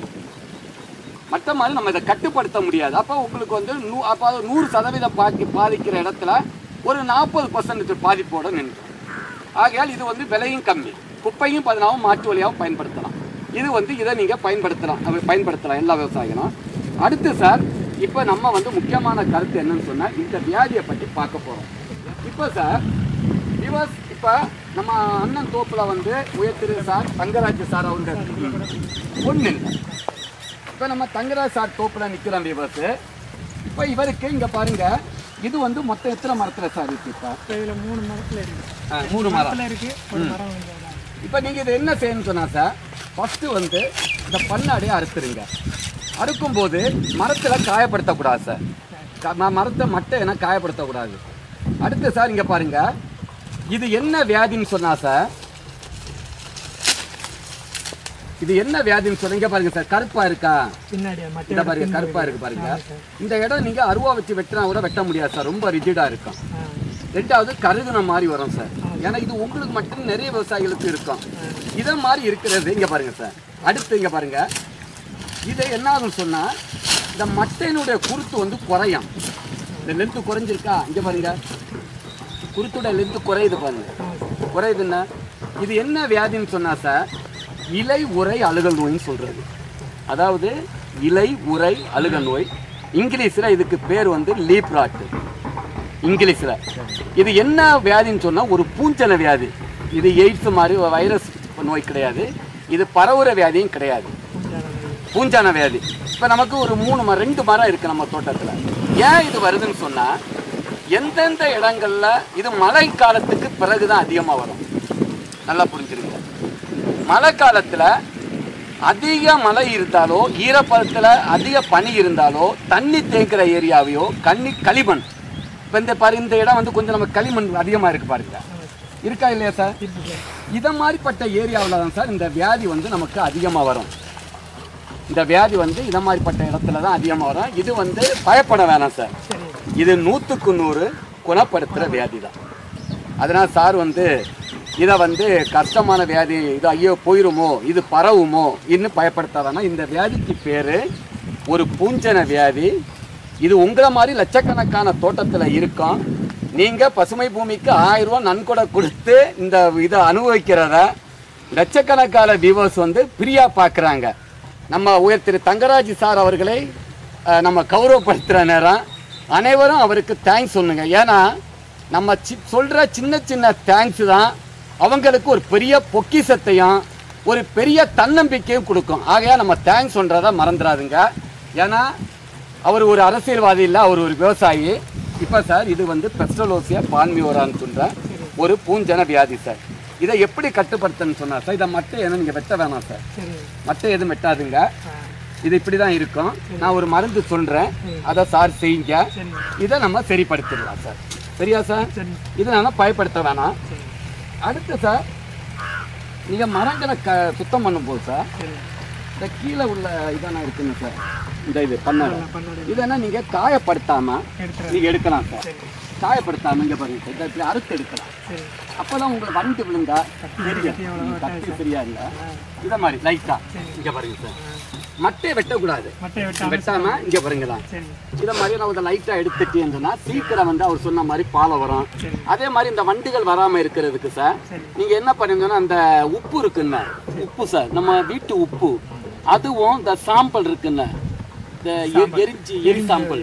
மற்ற மாதிரி நம்ம இதை கட்டுப்படுத்த முடியாது. அப்போ உங்களுக்கு வந்து நூ அப்போ நூறு சதவீதம் பாதி பாதிக்கிற இடத்துல ஒரு நாற்பது பர்சன்டேஜ் பாதிப்போடு நின்று. ஆகையால் இது வந்து விலையும் கம்மி, குப்பையும் பதினாவும் மாற்று வழியாகவும் பயன்படுத்தலாம். இது வந்து இதை நீங்கள் பயன்படுத்தலாம், பயன்படுத்தலாம் எல்லா விவசாயிகளும். அடுத்து சார், இப்போ நம்ம வந்து முக்கியமான கருத்து என்னன்னு சொன்னால் இந்த வியாதியை பற்றி பார்க்க போகிறோம். இப்போ சார் விவஸ் இப்போ நம்ம அண்ணன் தோப்பில் வந்து உயர்த்திரு சார் தங்கராஜ் சார் அவங்க ஒன்று இல்லை. இப்போ நம்ம தங்கராஜ் சார் தோப்பில் நிற்கிறோம் விவஸ். இப்போ இவருக்கு இங்கே பாருங்கள், இது வந்து மொத்தம் எத்தனை மரத்தில் சார் இருக்கு? இப்போ இதில் மூணு மரத்தில் இருக்குது, மூணு மரம் இருக்குது, ஒரு மரம். இப்போ நீங்கள் இதை என்ன செய்யணும்னு சொன்னால் சார், ஃபஸ்ட்டு வந்து இந்த பண்ணாடியை அறுத்துருங்க. அறுக்கும்போது மரத்தில் காயப்படுத்தக்கூடாது சார், மரத்தை மட்டை என்ன காயப்படுத்தக்கூடாது. அடுத்து சார் இங்கே பாருங்கள், இது என்ன வியாதின்னு சொன்னால் சார், இது என்ன வியாதின்னு சொன்னீங்க பாருங்க சார், கருப்பா இருக்கா பின்னாடி இந்த பாருங்க, கருப்பா இருக்கு பாருங்க. இந்த இடம் நீங்க அருவா வச்சு வெட்டினா கூட வெட்ட முடியாது சார், ரொம்ப ரிஜிடா இருக்கும். ரெண்டாவது கருதுன மாதிரி வரும் சார், ஏன்னா இது உங்களுக்கு மட்டும் நிறைய விவசாயிகளுக்கு இருக்கும். இதை மாதிரி இருக்கிறது இங்க பாருங்க சார். அடுத்து இங்க பாருங்க, இதை என்ன ஆகும்னு சொன்னா இந்த மட்டையினுடைய குருத்து வந்து குறையும். இந்த லென்த்து குறைஞ்சிருக்கா இங்க பாருங்க, குருத்தோட லென்த்து குறையுது பாருங்க, குறையுதுன்னா இது என்ன வியாதின்னு சொன்னா சார், இலை உறை அழுகல் நோயின்னு சொல்கிறது. அதாவது இலை உறை அழுகல் நோய், இங்கிலீஷில் இதுக்கு பேர் வந்து லீப் ராட் இங்கிலீஷில். இது என்ன வியாதின்னு சொன்னால் ஒரு பூஞ்சன வியாதி. இது எய்ட்ஸ் மாதிரி வைரஸ் நோய் கிடையாது, இது பரவுற வியாதியும் கிடையாது, பூஞ்சான வியாதி. இப்போ நமக்கு ஒரு மூணு மரம் ரெண்டு மரம் இருக்குது நம்ம தோட்டத்தில். ஏன் இது வருதுன்னு சொன்னால், எந்தெந்த இடங்களில் இது மழை காலத்துக்கு பிறகு தான் அதிகமாக வரும். நல்லா புரிஞ்சுருங்க, மழை காலத்தில் அதிக மழை இருந்தாலோ ஈரப்பதத்தில் அதிக பனி இருந்தாலோ தண்ணி தேங்குகிற ஏரியாவையோ கண்ணி களிமண், இப்போ இந்த பாரு இந்த இடம் வந்து கொஞ்சம் நம்ம களிமண் அதிகமாக இருக்குது பாருங்க, இருக்கா இல்லையா சார்? இதை மாதிரிப்பட்ட ஏரியாவில் தான் சார் இந்த வியாதி வந்து நமக்கு அதிகமாக வரும். இந்த வியாதி வந்து இதை மாதிரிப்பட்ட இடத்துல தான் அதிகமாக வரும். இது வந்து பயப்பட வேணாம் சார், இது நூற்றுக்கு நூறு குணப்படுத்துகிற வியாதி தான். அதனால் சார் வந்து இதை வந்து கஷ்டமான வியாதி, இது ஐயோ போயிருமோ இது பரவுமோ இன்னும் பயப்படுத்தாதானா. இந்த வியாதிக்கு பேர் ஒரு பூஞ்சன வியாதி, இது உங்களை மாதிரி லட்சக்கணக்கான தோட்டத்தில் இருக்கும். நீங்கள் பசுமை பூமிக்கு ஆயிரம் ரூபா நன்கொடை கொடுத்து இந்த இதை அனுபவிக்கிறத லட்சக்கணக்கான வியூவர்ஸ் வந்து ஃப்ரீயாக பார்க்குறாங்க. நம்ம உயர் திரு தங்கராஜ் சார் அவர்களை நம்ம கௌரவப்படுத்துகிற நேரம் அனைவரும் அவருக்கு தேங்க்ஸ் சொல்லுங்க. ஏன்னா நம்ம சி சொல்கிற சின்ன சின்ன தேங்க்ஸ் தான் அவங்களுக்கு ஒரு பெரிய பொக்கிஷத்தையும் ஒரு பெரிய தன்னம்பிக்கையும் கொடுக்கும். ஆகையா நம்ம தேங்க்ஸ் சொல்கிறத மறந்துடாதுங்க. ஏன்னா அவர் ஒரு அரசியல்வாதி இல்லை, அவர் ஒரு விவசாயி. இப்போ சார் இது வந்து பெஸ்டலோசியா பால்மியோரான்னு சொல்கிற ஒரு பூஞ்சன வியாதி சார். இதை எப்படி கட்டுப்படுத்தணும்னு சொன்னார் சார். இதை மட்டை என்ன நீங்கள் வெட்ட வேணாம் சார், மட்டை எதுவும் வெட்டாதுங்க. இது இப்படி தான் இருக்கும். நான் ஒரு மருந்து சொல்கிறேன், அதை சார் செய்யுங்க. இதை நம்ம சரிப்படுத்திடலாம் சார். சரியா சார்? இதை நான் பயப்படுத்த வேணாம். அடுத்து சார், நீங்கள் மரங்களை க சுத்தம் பண்ணும்போது சார் இந்த கீழே உள்ள இதெல்லாம் இருக்குங்க சார், இந்த இது பண்ணாரு இதெல்லாம் நீங்கள் காயப்படுத்தாமல் நீங்கள் எடுக்கலாம் சார். காயப்படுத்தாமல் இங்கே பாருங்க சார், இதை இப்படி அறுத்து எடுக்கலாம். அப்போ தான் உங்களுக்கு வண்டு விழுந்தா தெரியும், கட்டி சரியா இல்லை. இதை மாதிரி லைட்டாக இங்கே பாருங்க சார், மட்டையை வெட்டக்கூடாது, வெட்டாம இங்கே பாருங்கதான். இதை மாதிரி நான் இதை லைட்டாக எடுத்துட்டேன்னா சீக்கிரம் வந்து அவர் சொன்ன மாதிரி பாலை வரும். அதே மாதிரி இந்த வண்டுகள் வராமல் இருக்கிறதுக்கு சார் நீங்கள் என்ன பண்ணுங்கன்னா அந்த உப்பு இருக்குங்க, உப்பு சார் நம்ம வீட்டு உப்பு, அதுவும் இந்த சாம்பல் இருக்குங்க, இந்த எரிஞ்சி எரி சாம்பல்,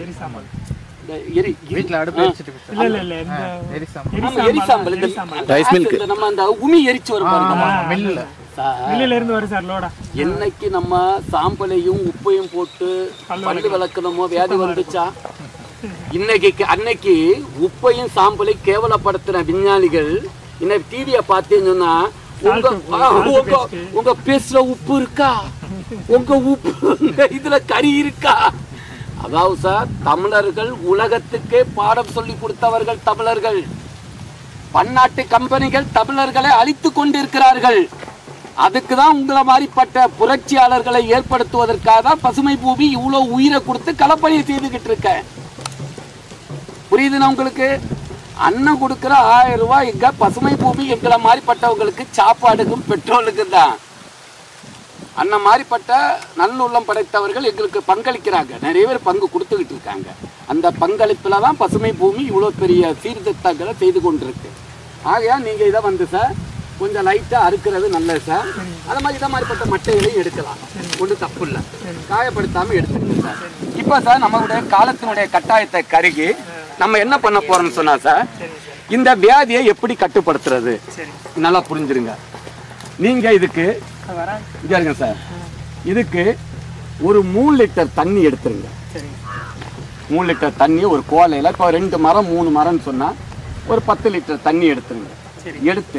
நம்ம அந்த உமி எரிச்சு வரும் என்னைக்கு நம்ம சாம்பலையும் உப்பையும் போட்டு பல்லு விளக்கணுமோ வியாதி வந்துச்சா? இன்னைக்கு அன்னைக்கு உப்பையும் சாம்பலையும் கேவலப்படுத்துற விஞ்ஞானிகள் இன்னைக்கு டிவியை பார்த்தேன்னு சொன்னா உங்க உங்க பேசுற உப்பு இருக்கா, உங்க உப்பு இதுல கறி இருக்கா? அதாவது சார், தமிழர்கள் உலகத்துக்கே பாடம் சொல்லி கொடுத்தவர்கள் தமிழர்கள். பன்னாட்டு கம்பெனிகள் தமிழர்களை அழித்து கொண்டிருக்கிறார்கள். அதுக்கு தான் உங்களை மாதிரிப்பட்ட புரட்சியாளர்களை ஏற்படுத்துவதற்காக தான் பசுமை பூமி இவ்வளோ உயிரை கொடுத்து களப்பணியை செய்துக்கிட்டு இருக்க. புரியுதுன்னா உங்களுக்கு? அண்ணன் கொடுக்குற ஆயிரம் ரூபாய் இங்க பசுமை பூமி எங்களை மாதிரிப்பட்டவங்களுக்கு சாப்பாடுக்கும் பெட்ரோலுக்கும் தான். அண்ணன் மாதிரிப்பட்ட நல்லுள்ளம் படைத்தவர்கள் எங்களுக்கு பங்களிக்கிறாங்க, நிறைய பேர் பங்கு கொடுத்துக்கிட்டு இருக்காங்க. அந்த பங்களிப்பில் தான் பசுமை பூமி இவ்வளோ பெரிய சீர்திருத்தங்களை செய்து கொண்டிருக்கு. ஆகையா நீங்கள் இதை வந்து சார் கொஞ்சம் லைட்டாக அறுக்கிறது நல்லது சார். அது மாதிரி இதை மாதிரிப்பட்ட மட்டைகளையும் எடுக்கலாம், ஒன்றும் தப்பு இல்லை, காயப்படுத்தாமல் எடுத்துக்கணும் சார். இப்போ சார் நம்மளுடைய காலத்தினுடைய கட்டாயத்தை கருகி நம்ம என்ன பண்ண போகிறோம்னு சொன்னால் சார், இந்த வியாதியை எப்படி கட்டுப்படுத்துறது நல்லா புரிஞ்சுருங்க. நீங்கள் இதுக்கு இங்கே இருங்க சார், இதுக்கு ஒரு மூணு லிட்டர் தண்ணி எடுத்துருங்க. மூணு லிட்டர் தண்ணி ஒரு கோலையில், இப்போ ரெண்டு மரம் மூணு மரம்னு சொன்னால் ஒரு பத்து லிட்டர் தண்ணி எடுத்துருங்க. எடுத்து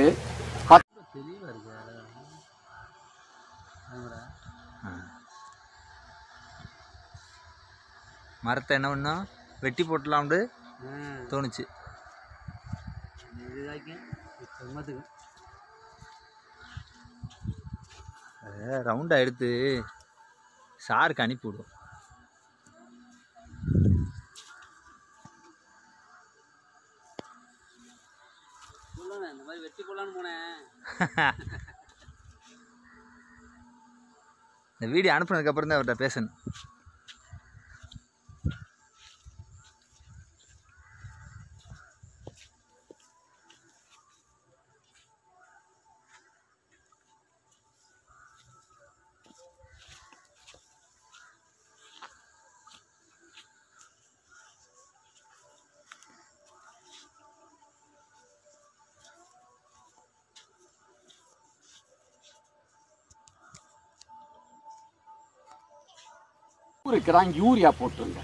மரத்தை என்ன பண்ணோம் வெட்டி போட்டலாம்னு தோணுச்சு. ரவுண்டாக எடுத்து சாருக்கு அனுப்பி விடுவோம். இந்த மாதிரி வெட்டி போடலான்னு போனேன். இந்த வீடியோ அனுப்புனதுக்கப்புறம் தான் அவர்கிட்ட பேசணும். ஒரு கிராம் யூரியா போட்டுருங்க.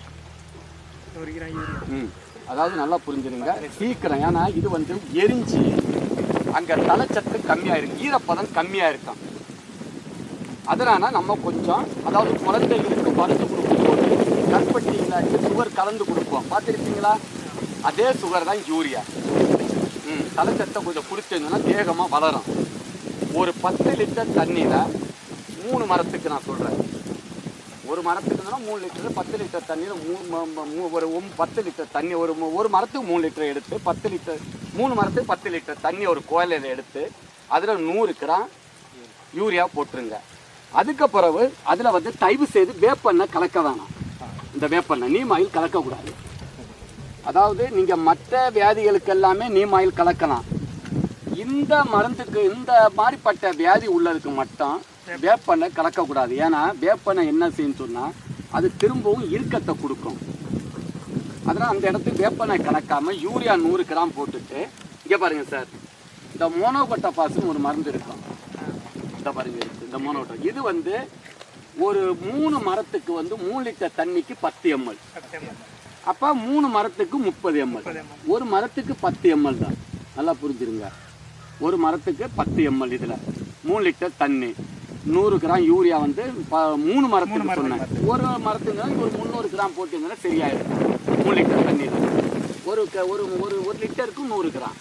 ம் அதாவது நல்லா புரிஞ்சுருங்க சீக்கிரம். ஏன்னா இது வந்து எரிஞ்சு அங்கே தலைச்சத்து கம்மியாக இருக்கு, ஈரப்பதம் கம்மியாக இருக்கும். அதனால நம்ம கொஞ்சம் அதாவது குழந்தைகளுக்கு மருந்து கொடுக்கும்போது கற்பட்டியில் சுகர் கலந்து கொடுப்போம், பார்த்துருப்பீங்களா? அதே சுகர் தான் யூரியா. ம் தலைச்சத்தை கொஞ்சம் கொடுத்தீங்கன்னா வேகமாக வளரும். ஒரு பத்து லிட்டர் தண்ணியில் மூணு மரத்துக்கு நான் சொல்கிறேன், ஒரு மரத்துக்குன்னா மூணு லிட்டரு, பத்து லிட்டர் தண்ணியில் மூ ஒரு பத்து லிட்டர் தண்ணி, ஒரு ஒரு மரத்துக்கு மூணு லிட்டர் எடுத்து பத்து லிட்டர் மூணு மரத்துக்கு பத்து லிட்டர் தண்ணி ஒரு கோயிலில் எடுத்து அதில் நூறு கிராம் யூரியா போட்டுருங்க. அதுக்கு பிறகு அதில் வந்து தயவு செய்து வேப்பெண்ணெய் கலக்க வேணாம். இந்த வேப்பெண்ணெய் நீம் ஆயில் கலக்கக்கூடாது. அதாவது நீங்கள் மற்ற வியாதிகளுக்கு எல்லாமே நீம் ஆயில் கலக்கலாம். இந்த மருந்துக்கு இந்த மாதிரிப்பட்ட வியாதி உள்ளதுக்கு மட்டும் வேப்பெண்ணெய் கலக்கக்கூடாது. ஏன்னா வேப்பெண்ணெய் என்ன செய்யுன்னு சொன்னால் அது திரும்பவும் இறுக்கத்தை கொடுக்கும். அதனால் அந்த இடத்துக்கு வேப்பெண்ணெய் கலக்காமல் யூரியா நூறு கிராம் போட்டுட்டு, இங்கே பாருங்கள் சார், இந்த மோனோகோட்டோபாஸ்னு ஒரு மருந்து இருக்கும். இந்த பாருங்க இந்த மோனோகோட்டோ, இது வந்து ஒரு மூணு மரத்துக்கு வந்து மூணு லிட்டர் தண்ணிக்கு பத்து எம்எல். அப்போ மூணு மரத்துக்கு முப்பது எம்எல், ஒரு மரத்துக்கு பத்து எம்எல் தான். நல்லா புரிஞ்சுருங்க, ஒரு மரத்துக்கு பத்து எம்எல். இதில் மூணு லிட்டர் தண்ணி, நூறு கிராம் யூரியா வந்து மூணு மரத்துக்கு சொன்னேன். ஒரு மரத்துக்கு ஒரு முந்நூறு கிராம் போட்டிங்கன்னா சரியாயிடும். மூணு லிட்டர் தண்ணியில் ஒரு ஒரு ஒரு ஒரு லிட்டருக்கு நூறு கிராம்,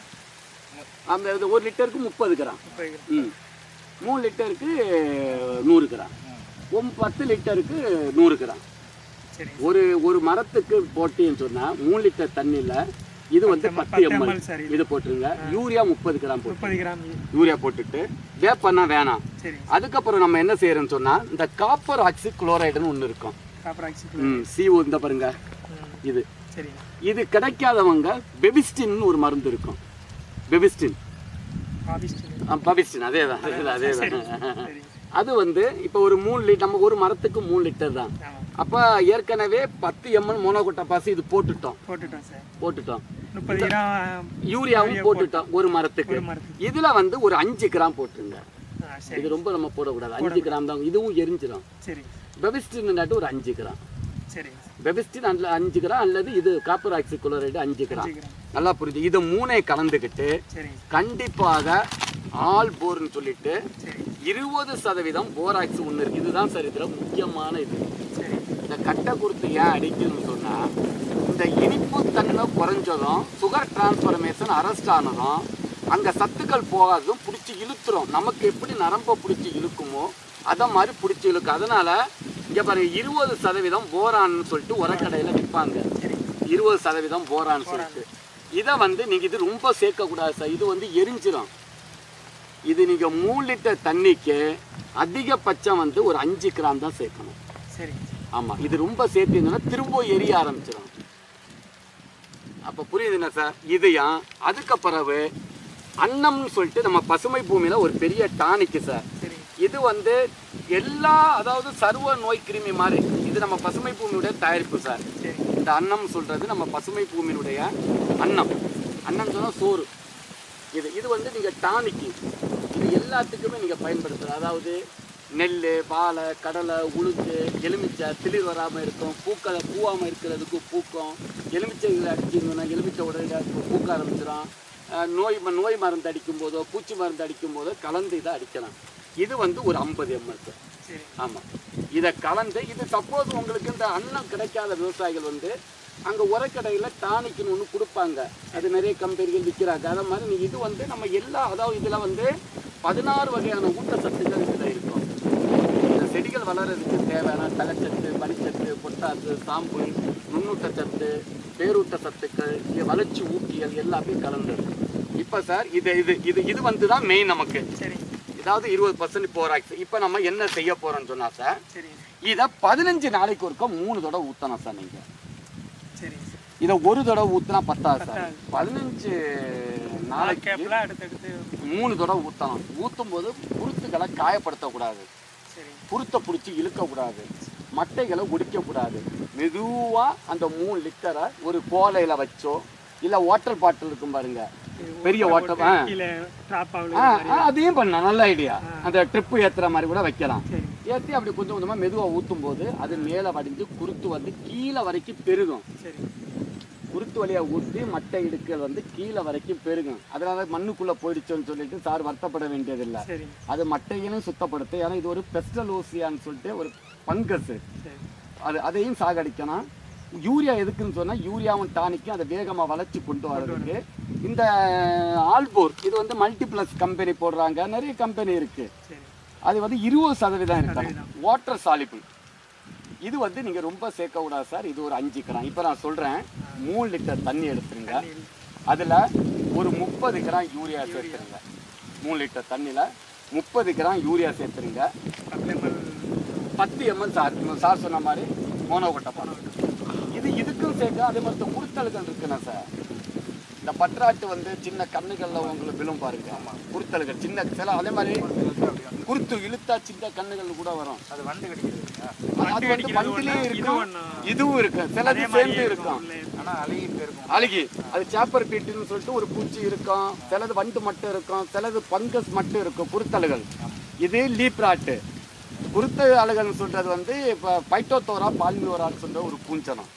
அந்த இது ஒரு லிட்டருக்கு முப்பது கிராம். ம் மூணு லிட்டருக்கு நூறு கிராம், ஒம் பத்து லிட்டருக்கு நூறு கிராம். ஒரு ஒரு மரத்துக்கு போட்டின்னு சொன்னால் மூணு லிட்டர் தண்ணியில் இது வந்து பத்து எம்எல் இது போட்டுருங்க. யூரியா முப்பது கிராம் போட்டு யூரியா போட்டுட்டு வேப்பெண்ணெய் வேணாம். அதுக்கப்புறம் நம்ம என்ன செய்யறோம்னு சொன்னால் இந்த காப்பர் ஆக்சி குளோரைடுன்னு ஒன்று இருக்கும். ம் சிஓ இந்த பாருங்க, இது இது கிடைக்காதவங்க பெபிஸ்டின் ஒரு மருந்து இருக்கும். பெபிஸ்டின் பபிஸ்டின் அதே தான் அதே தான். அது வந்து இப்போ ஒரு மூணு லிட்டர், நம்ம ஒரு மரத்துக்கு மூணு லிட்டர் தான். அப்போ ஏற்கனவே பத்து எம்எல் மோனோகோட்டோபாஸ் இது போட்டுட்டோம் போட்டுட்டோம் யூரியாவும் போட்டுட்டோம் ஒரு மரத்துக்கு. இதுல வந்து ஒரு அஞ்சு கிராம் போட்டுருங்க. இது ரொம்ப நம்ம போடக்கூடாது, அஞ்சு கிராம் தான். இதுவும் எரிஞ்சிடும். பெபிஸ்டின் ஒரு அஞ்சு கிராம், பெபிஸ்டின் அல்ல அஞ்சு கிராம், அல்லது இது காப்பர் ஆக்சி குளோரைடு அஞ்சு கிராம். நல்லா புரிஞ்சு, இது மூணே கலந்துக்கிட்டு கண்டிப்பாக ஆல் போர்னு சொல்லிட்டு இருபது சதவீதம் போராக்ஸ் ஒன்று இருக்கு. இதுதான் சார் இதில் முக்கியமான இது. இந்த கட்டை குருத்து ஏன் அடிக்கணும்னு சொன்னால், இந்த இனிப்பு தன்மை குறைஞ்சதும் சுகர் டிரான்ஸ்ஃபர்மேஷன் அரெஸ்ட் ஆனதும் அங்கே சத்துக்கள் போகாததும் பிடிச்சி இழுத்துரும். நமக்கு எப்படி நரம்பை பிடிச்சி இழுக்குமோ அதை மாதிரி பிடிச்சி இழுக்கும். அதனால இங்கே பாருங்க, இருபது சதவீதம் போரான்னு சொல்லிட்டு உரக்கடையில் விற்பாங்க. இருபது சதவீதம் போரான்னு சொல்லிட்டு இதை வந்து நீங்கள் இது ரொம்ப சேர்க்கக்கூடாது சார், இது வந்து எரிஞ்சிடும். இது நீங்கள் மூணு லிட்டர் தண்ணிக்கு அதிகபட்சம் வந்து ஒரு அஞ்சு கிராம் தான் சேர்க்கணும். சரி, ஆமாம். இது ரொம்ப சேர்த்தீங்கன்னா திரும்ப எரிய ஆரம்பிச்சிடும். அப்போ புரியுதுண்ணா சார்? இதையும் அதுக்கு பிறகு அன்னம்னு சொல்லிட்டு நம்ம பசுமை பூமியில் ஒரு பெரிய டானிக்கு சார். இது வந்து எல்லா, அதாவது சர்வ நோய் கிருமி மாதிரி இது நம்ம பசுமை பூமியுடைய தயாரிப்பு சார். இந்த அன்னம் சொல்கிறது நம்ம பசுமை பூமியினுடைய அன்னம். அன்னம் சொன்னால் சோறு. இது இது வந்து நீங்கள் டானிக்கு, இது எல்லாத்துக்குமே நீங்கள் பயன்படுத்துகிற, அதாவது நெல், வாழை, கடலை, உளுந்து, எலுமிச்சை திளிர் வராமல் இருக்கும், பூக்களை பூவாமல் இருக்கிறதுக்கு பூக்கும். எலுமிச்சைகளை அடிச்சிங்கன்னா எலுமிச்சை உடனே பூக்க ஆரம்பிச்சிடும். நோய் நோய் மருந்து அடிக்கும் போதோ பூச்சி மருந்து அடிக்கும் போதோ கலந்து இதை அடிக்கலாம். இது வந்து ஒரு ஐம்பது எம்எல் சார். ஆமாம், இதை கலந்து இது சப்போஸ் உங்களுக்கு இந்த அன்னம் கிடைக்காத விவசாயிகள் வந்து அங்கே உரக்கடையில் டானிக்குன்னு ஒன்று கொடுப்பாங்க. அது நிறைய கம்பெனிகள் விற்கிறாங்க. அதை மாதிரி நீ இது வந்து நம்ம எல்லா, அதாவது இதில் வந்து பதினாறு வகையான ஊட்டச்சத்துக்கள் இதில் இருக்கும். இந்த செடிகள் வளர்கிறதுக்கு தேவையான தழைச்சத்து, மணிச்சத்து, பொட்டாசு, சாம்பு, நுண்ணூட்டச்சத்து, பேரூட்ட சத்துக்கள், வளர்ச்சி ஊக்கிகள் எல்லாமே கலந்தது. இப்போ சார் இது இது இது இது வந்து தான் மெயின் நமக்கு. சரி, இதாவது இருபது பர்சன்ட் போராக்ஸ். இப்போ நம்ம என்ன செய்ய போகிறோம்னு சொன்னால் சார், இதை பதினஞ்சு நாளைக்கு ஒருக்க மூணு தடவை ஊற்றணும் சார். நீங்கள் சரி, இதை ஒரு தடவை ஊற்றினா பத்தாது சார். பதினஞ்சு நாளைக்கு மூணு தடவை ஊற்றணும். ஊற்றும் போது குருத்துக்களை காயப்படுத்தக்கூடாது, குருத்தை பிடிச்சி இழுக்கக்கூடாது, மட்டைகளை ஒடிக்கக்கூடாது. மெதுவாக அந்த மூணு லிட்டரை ஒரு கோலையில் வச்சோ இல்லை வாட்டர் பாட்டில் இருக்கும் பாருங்க, பெரிய வாட்டர், அதையும் பண்ண நல்ல ஐடியா. அந்த ட்ரிப்பு ஏற்றுற மாதிரி கூட வைக்கலாம். ஏற்றி அப்படி கொஞ்சம் கொஞ்சமாக மெதுவாக ஊற்றும் போது அது மேலே வடிஞ்சு குருத்து வந்து கீழே வரைக்கும் பெருகும். குருத்து வழியாக ஊற்றி மட்டை இடுக்கள் வந்து கீழே வரைக்கும் பெருகும். அதனால மண்ணுக்குள்ளே போயிடுச்சோன்னு சொல்லிட்டு சார் வருத்தப்பட வேண்டியதில்லை. அது மட்டையிலும் சுத்தப்படுத்து. ஏன்னா இது ஒரு பெஸ்டலோசியான்னு சொல்லிட்டு ஒரு பங்கஸ், அது அதையும் சாகடிக்கணும். யூரியா எதுக்குன்னு சொன்னால் யூரியாவும் டானிக்கும் அதை வேகமாக வளர்ச்சி கொண்டு வர்றதுக்கு. இந்த ஆல்போர் இது வந்து மல்டிப்ளஸ் கம்பெனி போடுறாங்க, நிறைய கம்பெனி இருக்குது. அது வந்து இருபது சதவீதம் இருக்கணும் வாட்டர் சாலிபிள். இது வந்து நீங்கள் ரொம்ப சேர்க்க கூடாது சார். இது ஒரு அஞ்சு கிராம். இப்போ நான் சொல்கிறேன், மூணு லிட்டர் தண்ணி எடுத்துருங்க, அதில் ஒரு முப்பது கிராம் யூரியா சேர்த்துருங்க. மூணு லிட்டர் தண்ணியில் முப்பது கிராம் யூரியா சேர்த்துருங்க. பத்து எம்எல் சார் சார் சொன்ன மாதிரி மோனோகோட்டா பாஸ். இது இதுக்கும் சேர்க்க அதே மாதிரி குருத்தல்கள் இருக்குண்ணா சார். இந்த பற்றாட்டு வந்து சின்ன கண்ணுகள்ல உங்களுக்கு விழும் பாருங்க. குருத்தல்கள் சின்ன சில அதே மாதிரி குருத்து இழுத்தா சின்ன கண்ணுகள் கூட வரும். அது வண்டு கடிக்கிறது. அது வந்து வண்டிலே இருக்கும், இதுவும் இருக்கு, சிலது சேர்ந்து இருக்கும். ஆனா அழுகி இருக்கும். அழுகி அது சாப்பர் பீட்டுன்னு சொல்லிட்டு ஒரு பூச்சி இருக்கும், சிலது வண்டு மட்டும் இருக்கும், சிலது பங்கஸ் மட்டும் இருக்கும் குருத்தல்கள். இது லீப்ராட்டு. குருத்த அழுகல்னு சொல்றது வந்து இப்போ பைட்டோத்தோரா பால்மியோரான்னு சொல்ற ஒரு பூஞ்சனம்.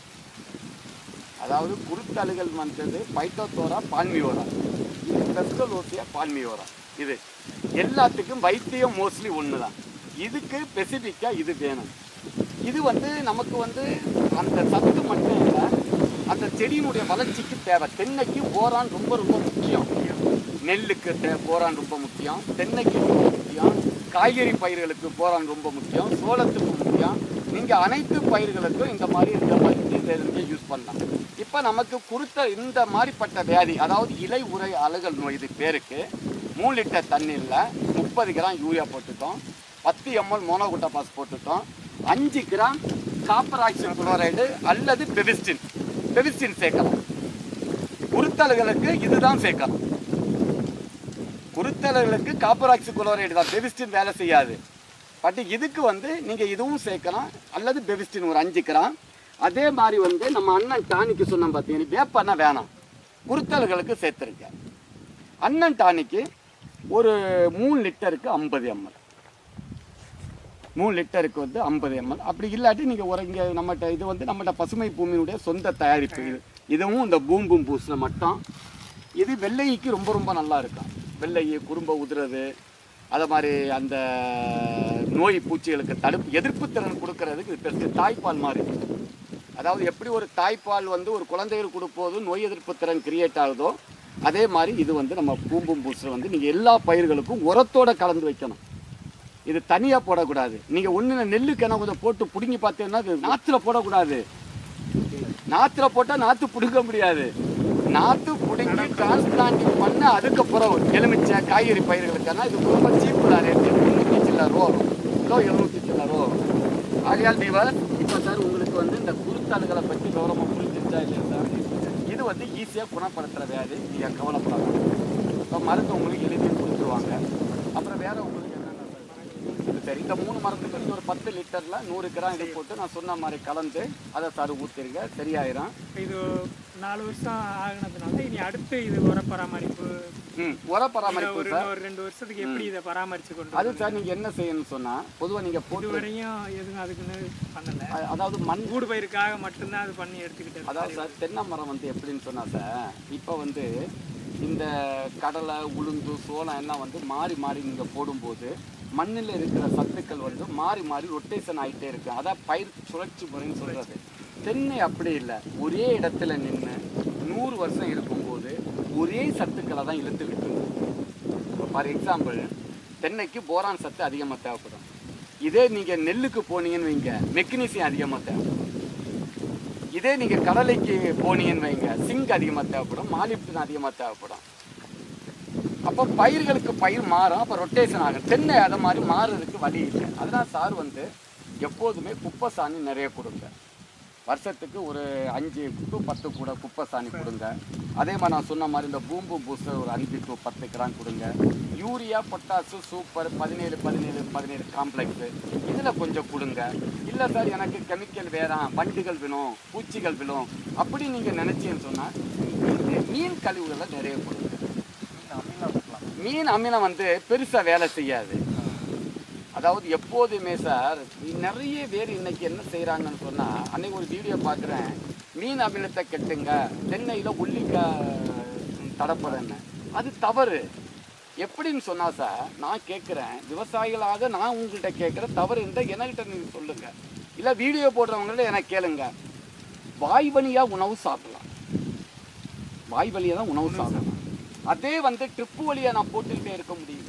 அதாவது குருத்தழுகல் வந்தது பைட்டோத்தோரா பால்மியோரா, இது பெஸ்கலோசியா பால்மியோரா. இது எல்லாத்துக்கும் வைத்தியம் மோஸ்ட்லி ஒன்று தான். இதுக்கு ஸ்பெசிஃபிக்காக இது வேணும். இது வந்து நமக்கு வந்து அந்த சத்து மட்டும் இல்லை, அந்த செடியினுடைய வளர்ச்சிக்கு தேவை. தென்னைக்கு போரான் ரொம்ப ரொம்ப முக்கியம், நெல்லுக்கு தே போரான் ரொம்ப முக்கியம், தென்னைக்கு ரொம்ப முக்கியம், காய்கறி பயிர்களுக்கு போரான் ரொம்ப முக்கியம், சோளத்துக்கு முக்கியம். நீங்கள் அனைத்து பயிர்களுக்கும் இந்த மாதிரி இந்த மாதிரி இதை யூஸ் பண்ணலாம். இப்போ நமக்கு கொடுத்த இந்த மாதிரிப்பட்ட வியாதி, அதாவது இலை உரை அழுகல் நோய், இது பேருக்கு மூணு லிட்டர் தண்ணியில் முப்பது கிராம் யூரியா போட்டுட்டோம், பத்து எம்எல் மோனோகோட்டா பாஸ் போட்டுட்டோம், அஞ்சு கிராம் காப்பர் ஆக்சிஜன் குளோரைடு அல்லது பெவிஸ்டின் பெவிஸ்டின் சேர்க்கலாம். குருத்தல்களுக்கு இதுதான் சேர்க்கலாம். குருத்தல்களுக்கு காப்பர் ஆக்சிஜன் குளோரைடு தான், பெவிஸ்டின் வேலை செய்யாது. பட் இதுக்கு வந்து நீங்கள் இதுவும் சேர்க்கலாம் அல்லது பெவிஸ்டின் ஒரு அஞ்சு கிராம். அதே மாதிரி வந்து நம்ம அண்ணன் டானிக்கு சொன்னோம் பார்த்தீங்கன்னா, வேப்பண்ணா வேணாம், குருத்தல்களுக்கு சேர்த்துருக்கேன். அண்ணன் டானிக்கு ஒரு மூணு லிட்டருக்கு ஐம்பது எம்எல், மூணு லிட்டருக்கு வந்து ஐம்பது எம்எல். அப்படி இல்லாட்டி நீங்கள் ஒரு இங்கே நம்மகிட்ட இது வந்து நம்மகிட்ட பசுமை பூமியினுடைய சொந்த தயாரிப்பு. இது இதுவும் இந்த பூம் பூம் பூஸில் மட்டும். இது வெள்ளைக்கு ரொம்ப ரொம்ப நல்லா இருக்கும். வெள்ளையை குறும்ப உதுறது, அதை மாதிரி அந்த நோய் பூச்சிகளுக்கு தடுப்பு எதிர்ப்பு திறன் கொடுக்கறதுக்கு இது பெஸ்ட்டு. தாய்ப்பால் மாதிரி, அதாவது எப்படி ஒரு தாய்ப்பால் வந்து ஒரு குழந்தைகள் கொடுப்போது நோய் எதிர்ப்பு திறன் கிரியேட் ஆகுதோ, அதே மாதிரி இது வந்து நம்ம பூம்பும் பூஸ்டர் வந்து நீங்கள் எல்லா பயிர்களுக்கும் உரத்தோடு கலந்து வைக்கணும். இது தனியாக போடக்கூடாது. நீங்கள் ஒன்று நெல்லுக்கு என்ன கொஞ்சம் போட்டு பிடுங்கி பார்த்தீங்கன்னா அது நாற்றுல போடக்கூடாது. நாற்றுல போட்டால் நாற்று பிடுங்க முடியாது. நாற்று பிடுங்கி டிரான்ஸ்பிளான்டிங் பண்ண அதுக்கப்புறம் எலுமிச்சை காய்கறி பயிர்களுக்கான இது ரொம்ப சீப்பு தான், ரேட்டு முந்நூற்றி சில்லற ரூபா வரும், கிலோ எழுநூற்றி சில்லற ரூபா வரும். ஆகையால் தீவர் இப்போ சார் உங்களுக்கு வந்து இந்த குருத்தல்களை பற்றி கௌரவமாக புரிஞ்சிருச்சா இல்லையா சார்? இது வந்து ஈஸியாக குணப்படுத்துகிற வியாதி, நீங்கள் கவலைப்படாது. இப்போ மருந்து உங்களுக்கு எழுதி கொடுத்துருவாங்க. அப்புறம் வேறு உங்களுக்கு என்னென்ன இது சரி, இந்த மூணு மரத்துக்கு வந்து ஒரு பத்து லிட்டரில் நூறு கிராம் இது போட்டு நான் சொன்ன மாதிரி கலந்து அதை சார் ஊற்றிருங்க, சரியாயிரும். இது நாலு வருஷம் ஆகினதுனால இனி அடுத்து இது உர பராமரிப்பு, ம் உர பராமரிப்பு ஒரு சார் ஒரு ரெண்டு வருஷத்துக்கு எப்படி இதை பராமரித்து கொண்டு அது சார் நீங்கள் என்ன செய்யணும்னு சொன்னால், பொதுவாக நீங்கள் போட்டு வரையும் எதுவும் அதுக்குன்னு பண்ணலை. அதாவது மண் கூடு பயிருக்காக மட்டும்தான் அது பண்ணி எடுத்துக்கிட்டது. அதாவது சார் தென்னை மரம் வந்து எப்படின்னு சொன்னால் சார், இப்போ வந்து இந்த கடலை உளுந்து சோளம் எல்லாம் வந்து மாறி மாறி நீங்கள் போடும்போது மண்ணில் இருக்கிற சத்துக்கள் வந்து மாறி மாறி ரொட்டேஷன் ஆகிட்டே இருக்கு. அதான் பயிர் சுழற்சி முறைன்னு சொல்கிறது. தென்னை அப்படி இல்லை, ஒரே இடத்துல நின்று நூறு வருஷம் இருக்கும்போது ஒரே சத்துக்களை தான் இழுத்துக்கிட்டு. ஃபார் எக்ஸாம்பிள் தென்னைக்கு போரான் சத்து அதிகமாக தேவைப்படும். இதே நீங்கள் நெல்லுக்கு போனீங்கன்னு வைங்க மெக்னீசியம் அதிகமாக தேவைப்படும். இதே நீங்கள் கடலைக்கு போனீங்கன்னு வைங்க சிங்க் அதிகமாக தேவைப்படும், மாலிப்டின் அதிகமாக தேவைப்படும். அப்போ பயிர்களுக்கு பயிர் மாறும், அப்போ ரொட்டேஷன் ஆகும். தென்னை அதை மாதிரி மாறுறதுக்கு வழி இல்லை. அதனால் சார் வந்து எப்போதுமே குப்பை சாணி நிறைய கொடுங்க. வருஷத்துக்கு ஒரு அஞ்சு டு பத்து கூட குப்பை சாணி கொடுங்க. அதே மாதிரி நான் சொன்ன மாதிரி இந்த பூம்பு பூஸ்டர் ஒரு அஞ்சு டு பத்து கிராம் கொடுங்க. யூரியா பொட்டாசு சூப்பர் பதினேழு பதினேழு பதினேழு காம்ப்ளெக்ஸு இதில் கொஞ்சம் கொடுங்க. இல்லை சார் எனக்கு கெமிக்கல் வேறாம், வண்டுகள் விழும், பூச்சிகள் விழும் அப்படி நீங்கள் நினச்சின்னு சொன்னால் மீன் கழிவுகளை நிறைய கொடுங்க. மீன் அமிலம் வந்து பெருசாக வேலை செய்யாது. அதாவது எப்போதுமே சார் நிறைய பேர் இன்னைக்கு என்ன செய்கிறாங்கன்னு சொன்னால், அன்னைக்கு ஒரு வீடியோ பார்க்குறேன், மீன் அமிலத்தை கெட்டுங்க தென்னையில் உள்ளிக்காய் தடப்படன்னு. அது தவறு. எப்படின்னு சொன்னால் சார் நான் கேட்குறேன், விவசாயிகளாக நான் உங்கள்கிட்ட கேட்குறேன், தவறு இருந்தால் என்கிட்ட நீங்கள் சொல்லுங்கள், இல்லை வீடியோ போடுறவங்கள்ட்ட எனக்கு கேளுங்க. வாய் வழியாக உணவு சாப்பிடலாம், வாய் வழியாக தான் உணவு சாப்பிடலாம். அதே வந்து ட்ரிப்பு வழியாக நான் போட்டுக்கிட்டே இருக்க முடியும்.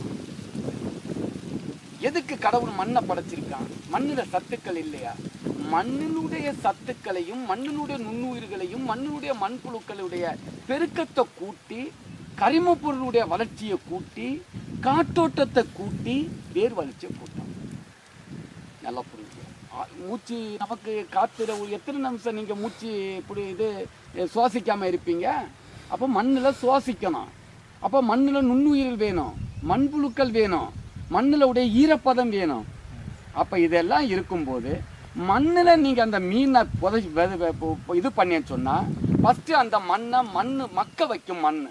எதுக்கு கடவுள் மண்ணை படைச்சிருக்கான்? மண்ணில் சத்துக்கள் இல்லையா? மண்ணினுடைய சத்துக்களையும் மண்ணினுடைய நுண்ணுயிர்களையும் மண்ணினுடைய மண்புழுக்களுடைய பெருக்கத்தை கூட்டி, கரிம பொருளுடைய வளர்ச்சியை கூட்டி, காற்றோட்டத்தை கூட்டி வேர் வளர்ச்சியை கூட்டும். நல்லா புரியுது. மூச்சு நமக்கு காத்துல ஒரு எத்தனை நிமிஷம் நீங்கள் மூச்சு இப்படி இது சுவாசிக்காமல் இருப்பீங்க? அப்போ மண்ணில் சுவாசிக்கணும். அப்போ மண்ணில் நுண்ணுயிர்கள் வேணும், மண்புழுக்கள் வேணும், மண்ணில் உடைய ஈரப்பதம் வேணும். அப்போ இதெல்லாம் இருக்கும்போது மண்ணில் நீங்கள் அந்த மீனை புதை இது பண்ணின்னு சொன்னால் ஃபஸ்ட்டு அந்த மண்ணை மண் மக்க வைக்கும். மண்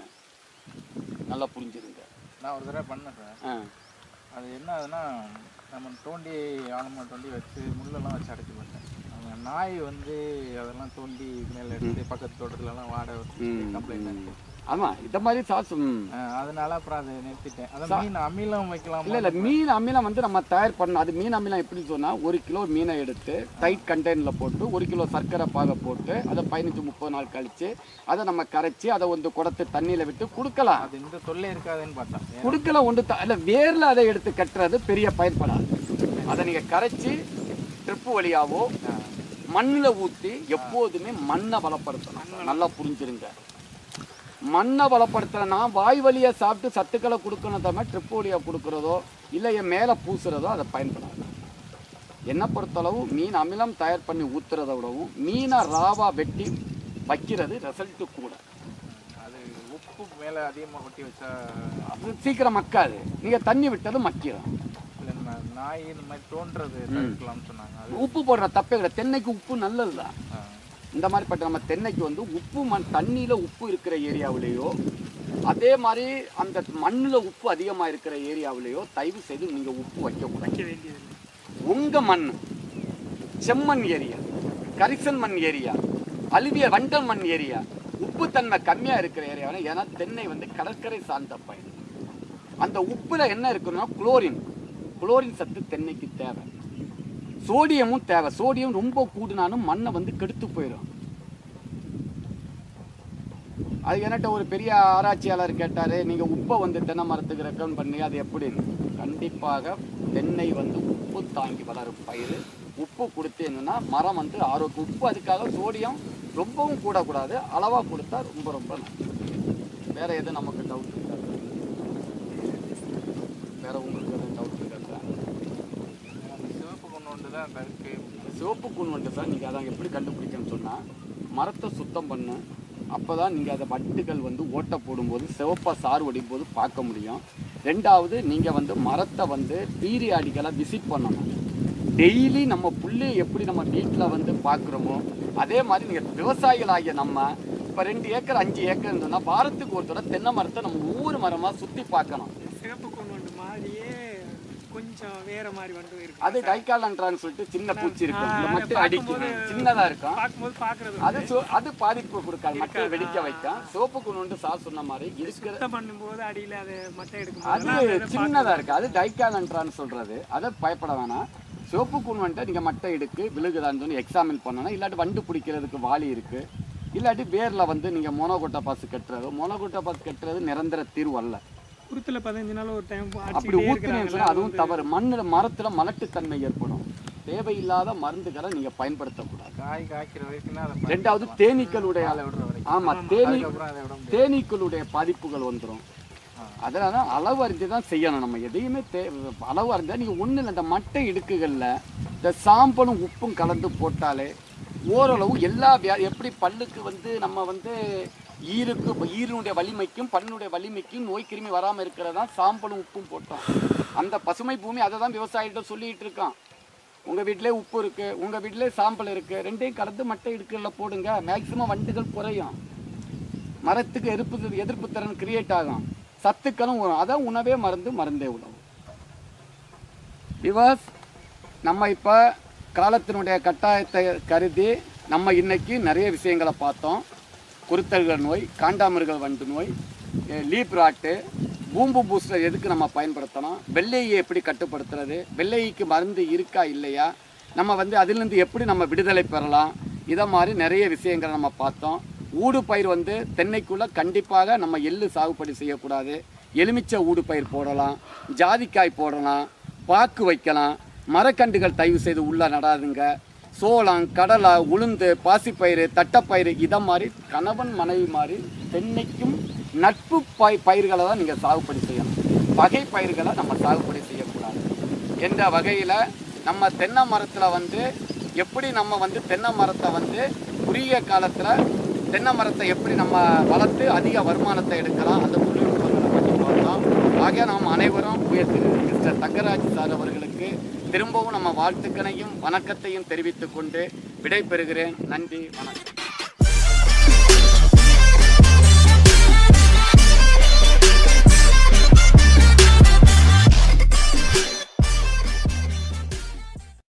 நல்லா புரிஞ்சுருங்க. நான் ஒரு தடவை பண்ணேன் சார். ஆ அது என்ன ஆகுதுன்னா, நம்ம தோண்டி ஆழமாக தோண்டி வச்சு முள்ளெல்லாம் வச்சு அடைச்சி பார்த்தேன். அவங்க நாய் வந்து அதெல்லாம் தோண்டி மேலே எடுத்து பக்கத்து தோட்டத்துலலாம் வாட வச்சு கம்ப்ளைண்ட் ஆச்சு. ஆமாம், இந்த மாதிரி சாசம். அதனால அப்புறம் அதை நிறுத்திட்டேன். அதை மீன் அமிலம் வைக்கலாம். இல்லை இல்லை மீன் அமிலம் வந்து நம்ம தயார் பண்ணணும். அது மீன் அமிலம் எப்படி சொன்னால், ஒரு கிலோ மீனை எடுத்து டைட் கண்டெய்னரில் போட்டு ஒரு கிலோ சர்க்கரை பாகை போட்டு அதை பதினஞ்சு முப்பது நாள் கழித்து அதை நம்ம கரைச்சி அதை வந்து குடத்து தண்ணியில் விட்டு கொடுக்கலாம். அது இந்த தொல்லை இருக்காதுன்னு பார்த்தா கொடுக்கலாம். ஒன்று த இல்லை வேரில் அதை எடுத்து கட்டுறது பெரிய பயன்படாது. அதை நீங்கள் கரைச்சி ட்ரிப்பு வழியாவோ மண்ணில் ஊற்றி எப்போதுமே மண்ணை பலப்படுத்தணும். நல்லா புரிஞ்சிருங்க. மண்ணை பலப்படுத்துறனா வாய் வழியை சாப்பிட்டு சத்துக்களை கொடுக்கணும் தவிர ட்ரிப்பு வழியாக கொடுக்குறதோ இல்லை என் மேலே பூசுறதோ அதை பயன்படாது. என்னை பொறுத்தளவு மீன் அமிலம் தயார் பண்ணி ஊற்றுறத விடவும் மீனை ராவாக வெட்டி வைக்கிறது ரிசல்ட்டு கூட. அது உப்பு மேலே அதிகமாக கொட்டி வச்சா அது சீக்கிரம் மக்காது. நீங்கள் தண்ணி விட்டது மக்கிடும். இல்லை நாய் இந்த மாதிரி தோன்றது தடுக்கலாம்னு சொன்னாங்க. உப்பு போடுற தப்பே கிடையாது. தென்னைக்கு உப்பு நல்லது தான். இந்த மாதிரிப்பட்ட நம்ம தென்னைக்கு வந்து உப்பு மண் தண்ணியில் உப்பு இருக்கிற ஏரியாவிலேயோ அதே மாதிரி அந்த மண்ணில் உப்பு அதிகமாக இருக்கிற ஏரியாவிலேயோ தயவு செய்து நீங்கள் உப்பு வைக்க வைக்க வேண்டியது. உங்கள் மண் செம்மண் ஏரியா, கரிசல் மண் ஏரியா, அலுவிய வண்டல் மண் ஏரியா, உப்பு தன்மை கம்மியாக இருக்கிற ஏரியாவில், ஏன்னா தென்னை வந்து கடற்கரை சார்ந்த பயிர். அந்த உப்பில் என்ன இருக்குன்னா குளோரின் குளோரின் சத்து தென்னைக்கு தேவை. சோடியமும் தேவை. சோடியம் ரொம்ப கூடுனாலும் மண்ணை வந்து கெடுத்து போயிடும். அது என்கிட்ட ஒரு பெரிய ஆராய்ச்சியாளர் கேட்டார், நீங்கள் உப்பை வந்து தென்னை மரத்துக்கு ரெக்கமெண்ட் பண்ணி அது எப்படின்னு. கண்டிப்பாக தென்னை வந்து உப்பு தாங்கி வளரும் பயிர். உப்பு கொடுத்தீங்கன்னா மரம் வந்து ஆரோக்கியம். உப்பு அதுக்காக சோடியம் ரொம்பவும் கூடக்கூடாது, அளவாக கொடுத்தா ரொம்ப ரொம்ப நல்லது. வேறு எதுவும் நமக்கு டவுட் இருக்காது? வேறு உங்களுக்கு எதுவும் டவுட் இருக்காது? சிவப்பு கூண் வந்து சார் நீங்கள் அதான் எப்படி கண்டுபிடிக்கணும்னு சொன்னால், மரத்தை சுத்தம் பண்ணு. அப்போ தான் நீங்கள் அதை வட்டுகள் வந்து ஓட்டை போடும்போது சிவப்பாக சாறு வடிக்கும் போது பார்க்க முடியும். ரெண்டாவது, நீங்கள் வந்து மரத்தை வந்து பீரியாடிக்கலாக விசிட் பண்ணணும். டெய்லி நம்ம புள்ளி எப்படி நம்ம வீட்டில் வந்து பார்க்குறோமோ அதே மாதிரி நீங்கள் விவசாயிகளாகிய நம்ம இப்போ ரெண்டு ஏக்கர் அஞ்சு ஏக்கர்னு சொன்னால் வாரத்துக்கு ஒரு தடவை தென்னை மரத்தை நம்ம ஒவ்வொரு மரமாக சுற்றி பார்க்கணும். சிவப்பு கூண் வண்டு மாதிரியே கொஞ்சம் வேற மாதிரி வந்து இருக்கு. அது டைகாலன்ட்ரான்னு சொல்லிட்டு சின்ன பூச்சி இருக்கும், மட்டும் அடிக்கும், சின்னதா இருக்கும். பார்க்கும்போது பார்க்கறது அது அது பாதிப்பு கொடுக்காது, மட்டும் வெடிக்க வைக்கும். சிவப்பு கூண் சார் சொன்ன மாதிரி இருக்கிற சுத்தம் பண்ணும்போது அடியில் அது மட்டை எடுக்கும், அது சின்னதா இருக்கு. அது டைகாலன்ட்ரான்னு சொல்றது. அதை பயப்பட வேணாம். சிவப்பு கூண் வந்துட்டு நீங்க மட்டை எடுக்கு விழுகுதான்னு சொல்லி எக்ஸாமின் பண்ணணும். இல்லாட்டி வண்டு பிடிக்கிறதுக்கு வாளி இருக்கு. இல்லாட்டி வேர்ல வந்து நீங்க மோனோகோட்டா பாசு கட்டுறது. மோனோகோட்டா பாசு கட்டுறது நிரந்தர தீர்வு அல்ல. குருத்துல பதினஞ்சு நாள் ஒரு டைம் அப்படி ஊத்துனீங்கன்னு சொன்னா அதுவும் தவறு. மண்ணுல மரத்துல மலட்டுத்தன்மை ஏற்படும். தேவையில்லாத மருந்துகளை நீங்க பயன்படுத்தக்கூடாது. காய் காய்க்கிற வரைக்கும். ரெண்டாவது, தேனீக்களுடைய ஆமா தேனீ தேனீக்களுடைய பாதிப்புகள் வந்துடும். அதனால அளவு அறிஞ்சு தான் செய்யணும். நம்ம எதையுமே தே அளவு அறிஞ்சா நீங்கள் ஒன்றும் இல்லை, இந்த மட்டை இடுக்குகளில் இந்த சாம்பலும் உப்பும் கலந்து போட்டாலே ஓரளவு எல்லா வியா எப்படி பல்லுக்கு வந்து நம்ம வந்து ஈருக்கு ஈரனுடைய வலிமைக்கும் பல்லுடைய வலிமைக்கும் நோய் கிருமி வராமல் இருக்கிறதா சாம்பலும் உப்பும் போட்டோம். அந்த பசுமை பூமி அதை தான் விவசாயிகிட்ட சொல்லிகிட்டு இருக்கான். உங்கள் வீட்டிலே உப்பு இருக்குது, உங்கள் வீட்டிலே சாம்பல் இருக்குது, ரெண்டையும் கலந்து மட்டை இடுக்குகளில் போடுங்க. மேக்சிமம் வண்டுகள் குறையும், மரத்துக்கு எதிர்ப்பு எதிர்ப்பு திறன் கிரியேட் ஆகும், சத்துக்களும் வரும். அதான் உணவே மருந்து, மருந்தே உணவு. விவாஸ் நம்ம இப்போ காலத்தினுடைய கட்டாயத்தை கருதி நம்ம இன்னைக்கு நிறைய விஷயங்களை பார்த்தோம். குருத்தல்கள் நோய், காண்டாமிருகல் வண்டு நோய், லீப் ராட்டு, பூம்பு பூஸ்டர் எதுக்கு நம்ம பயன்படுத்தணும், வெள்ளையை எப்படி கட்டுப்படுத்துறது, வெள்ளைக்கு மருந்து இருக்கா இல்லையா, நம்ம வந்து அதிலிருந்து எப்படி நம்ம விடுதலை பெறலாம், இதை மாதிரி நிறைய விஷயங்களை நம்ம பார்த்தோம். ஊடு பயிர் வந்து தென்னைக்குள்ளே கண்டிப்பாக நம்ம எள்ளு சாகுபடி செய்யக்கூடாது. எலுமிச்சை ஊடு பயிர் போடலாம், ஜாதிக்காய் போடலாம், பாக்கு வைக்கலாம். மரக்கண்டுகள் தயவு செய்து உள்ளே நடாதுங்க. சோளம், கடலை, உளுந்து, பாசிப்பயிறு, தட்டைப்பயிறு இதை மாதிரி கணவன் மனைவி மாதிரி தென்னைக்கும் நட்பு பய் பயிர்களை தான் நீங்கள் சாகுபடி செய்யணும். வகை பயிர்களை நம்ம சாகுபடி செய்யக்கூடாது. என்ற வகையில் நம்ம தென்னை மரத்தில் வந்து எப்படி நம்ம வந்து தென்னை மரத்தை வந்து குறுகிய காலத்தில் தென்னை மரத்தை எப்படி நம்ம வளர்த்து அதிக வருமானத்தை எடுக்கலாம் அந்த தொழில்நுட்பங்களை பற்றி பார்த்தோம். ஆக நாம் அனைவரும் மிஸ்டர் தங்கராஜ் சார் அவர்களுக்கு திரும்பவும் நம்ம வாழ்த்துக்களையும் வணக்கத்தையும் தெரிவித்துக் கொண்டு விடை பெறுகிறேன். நன்றி, வணக்கம்.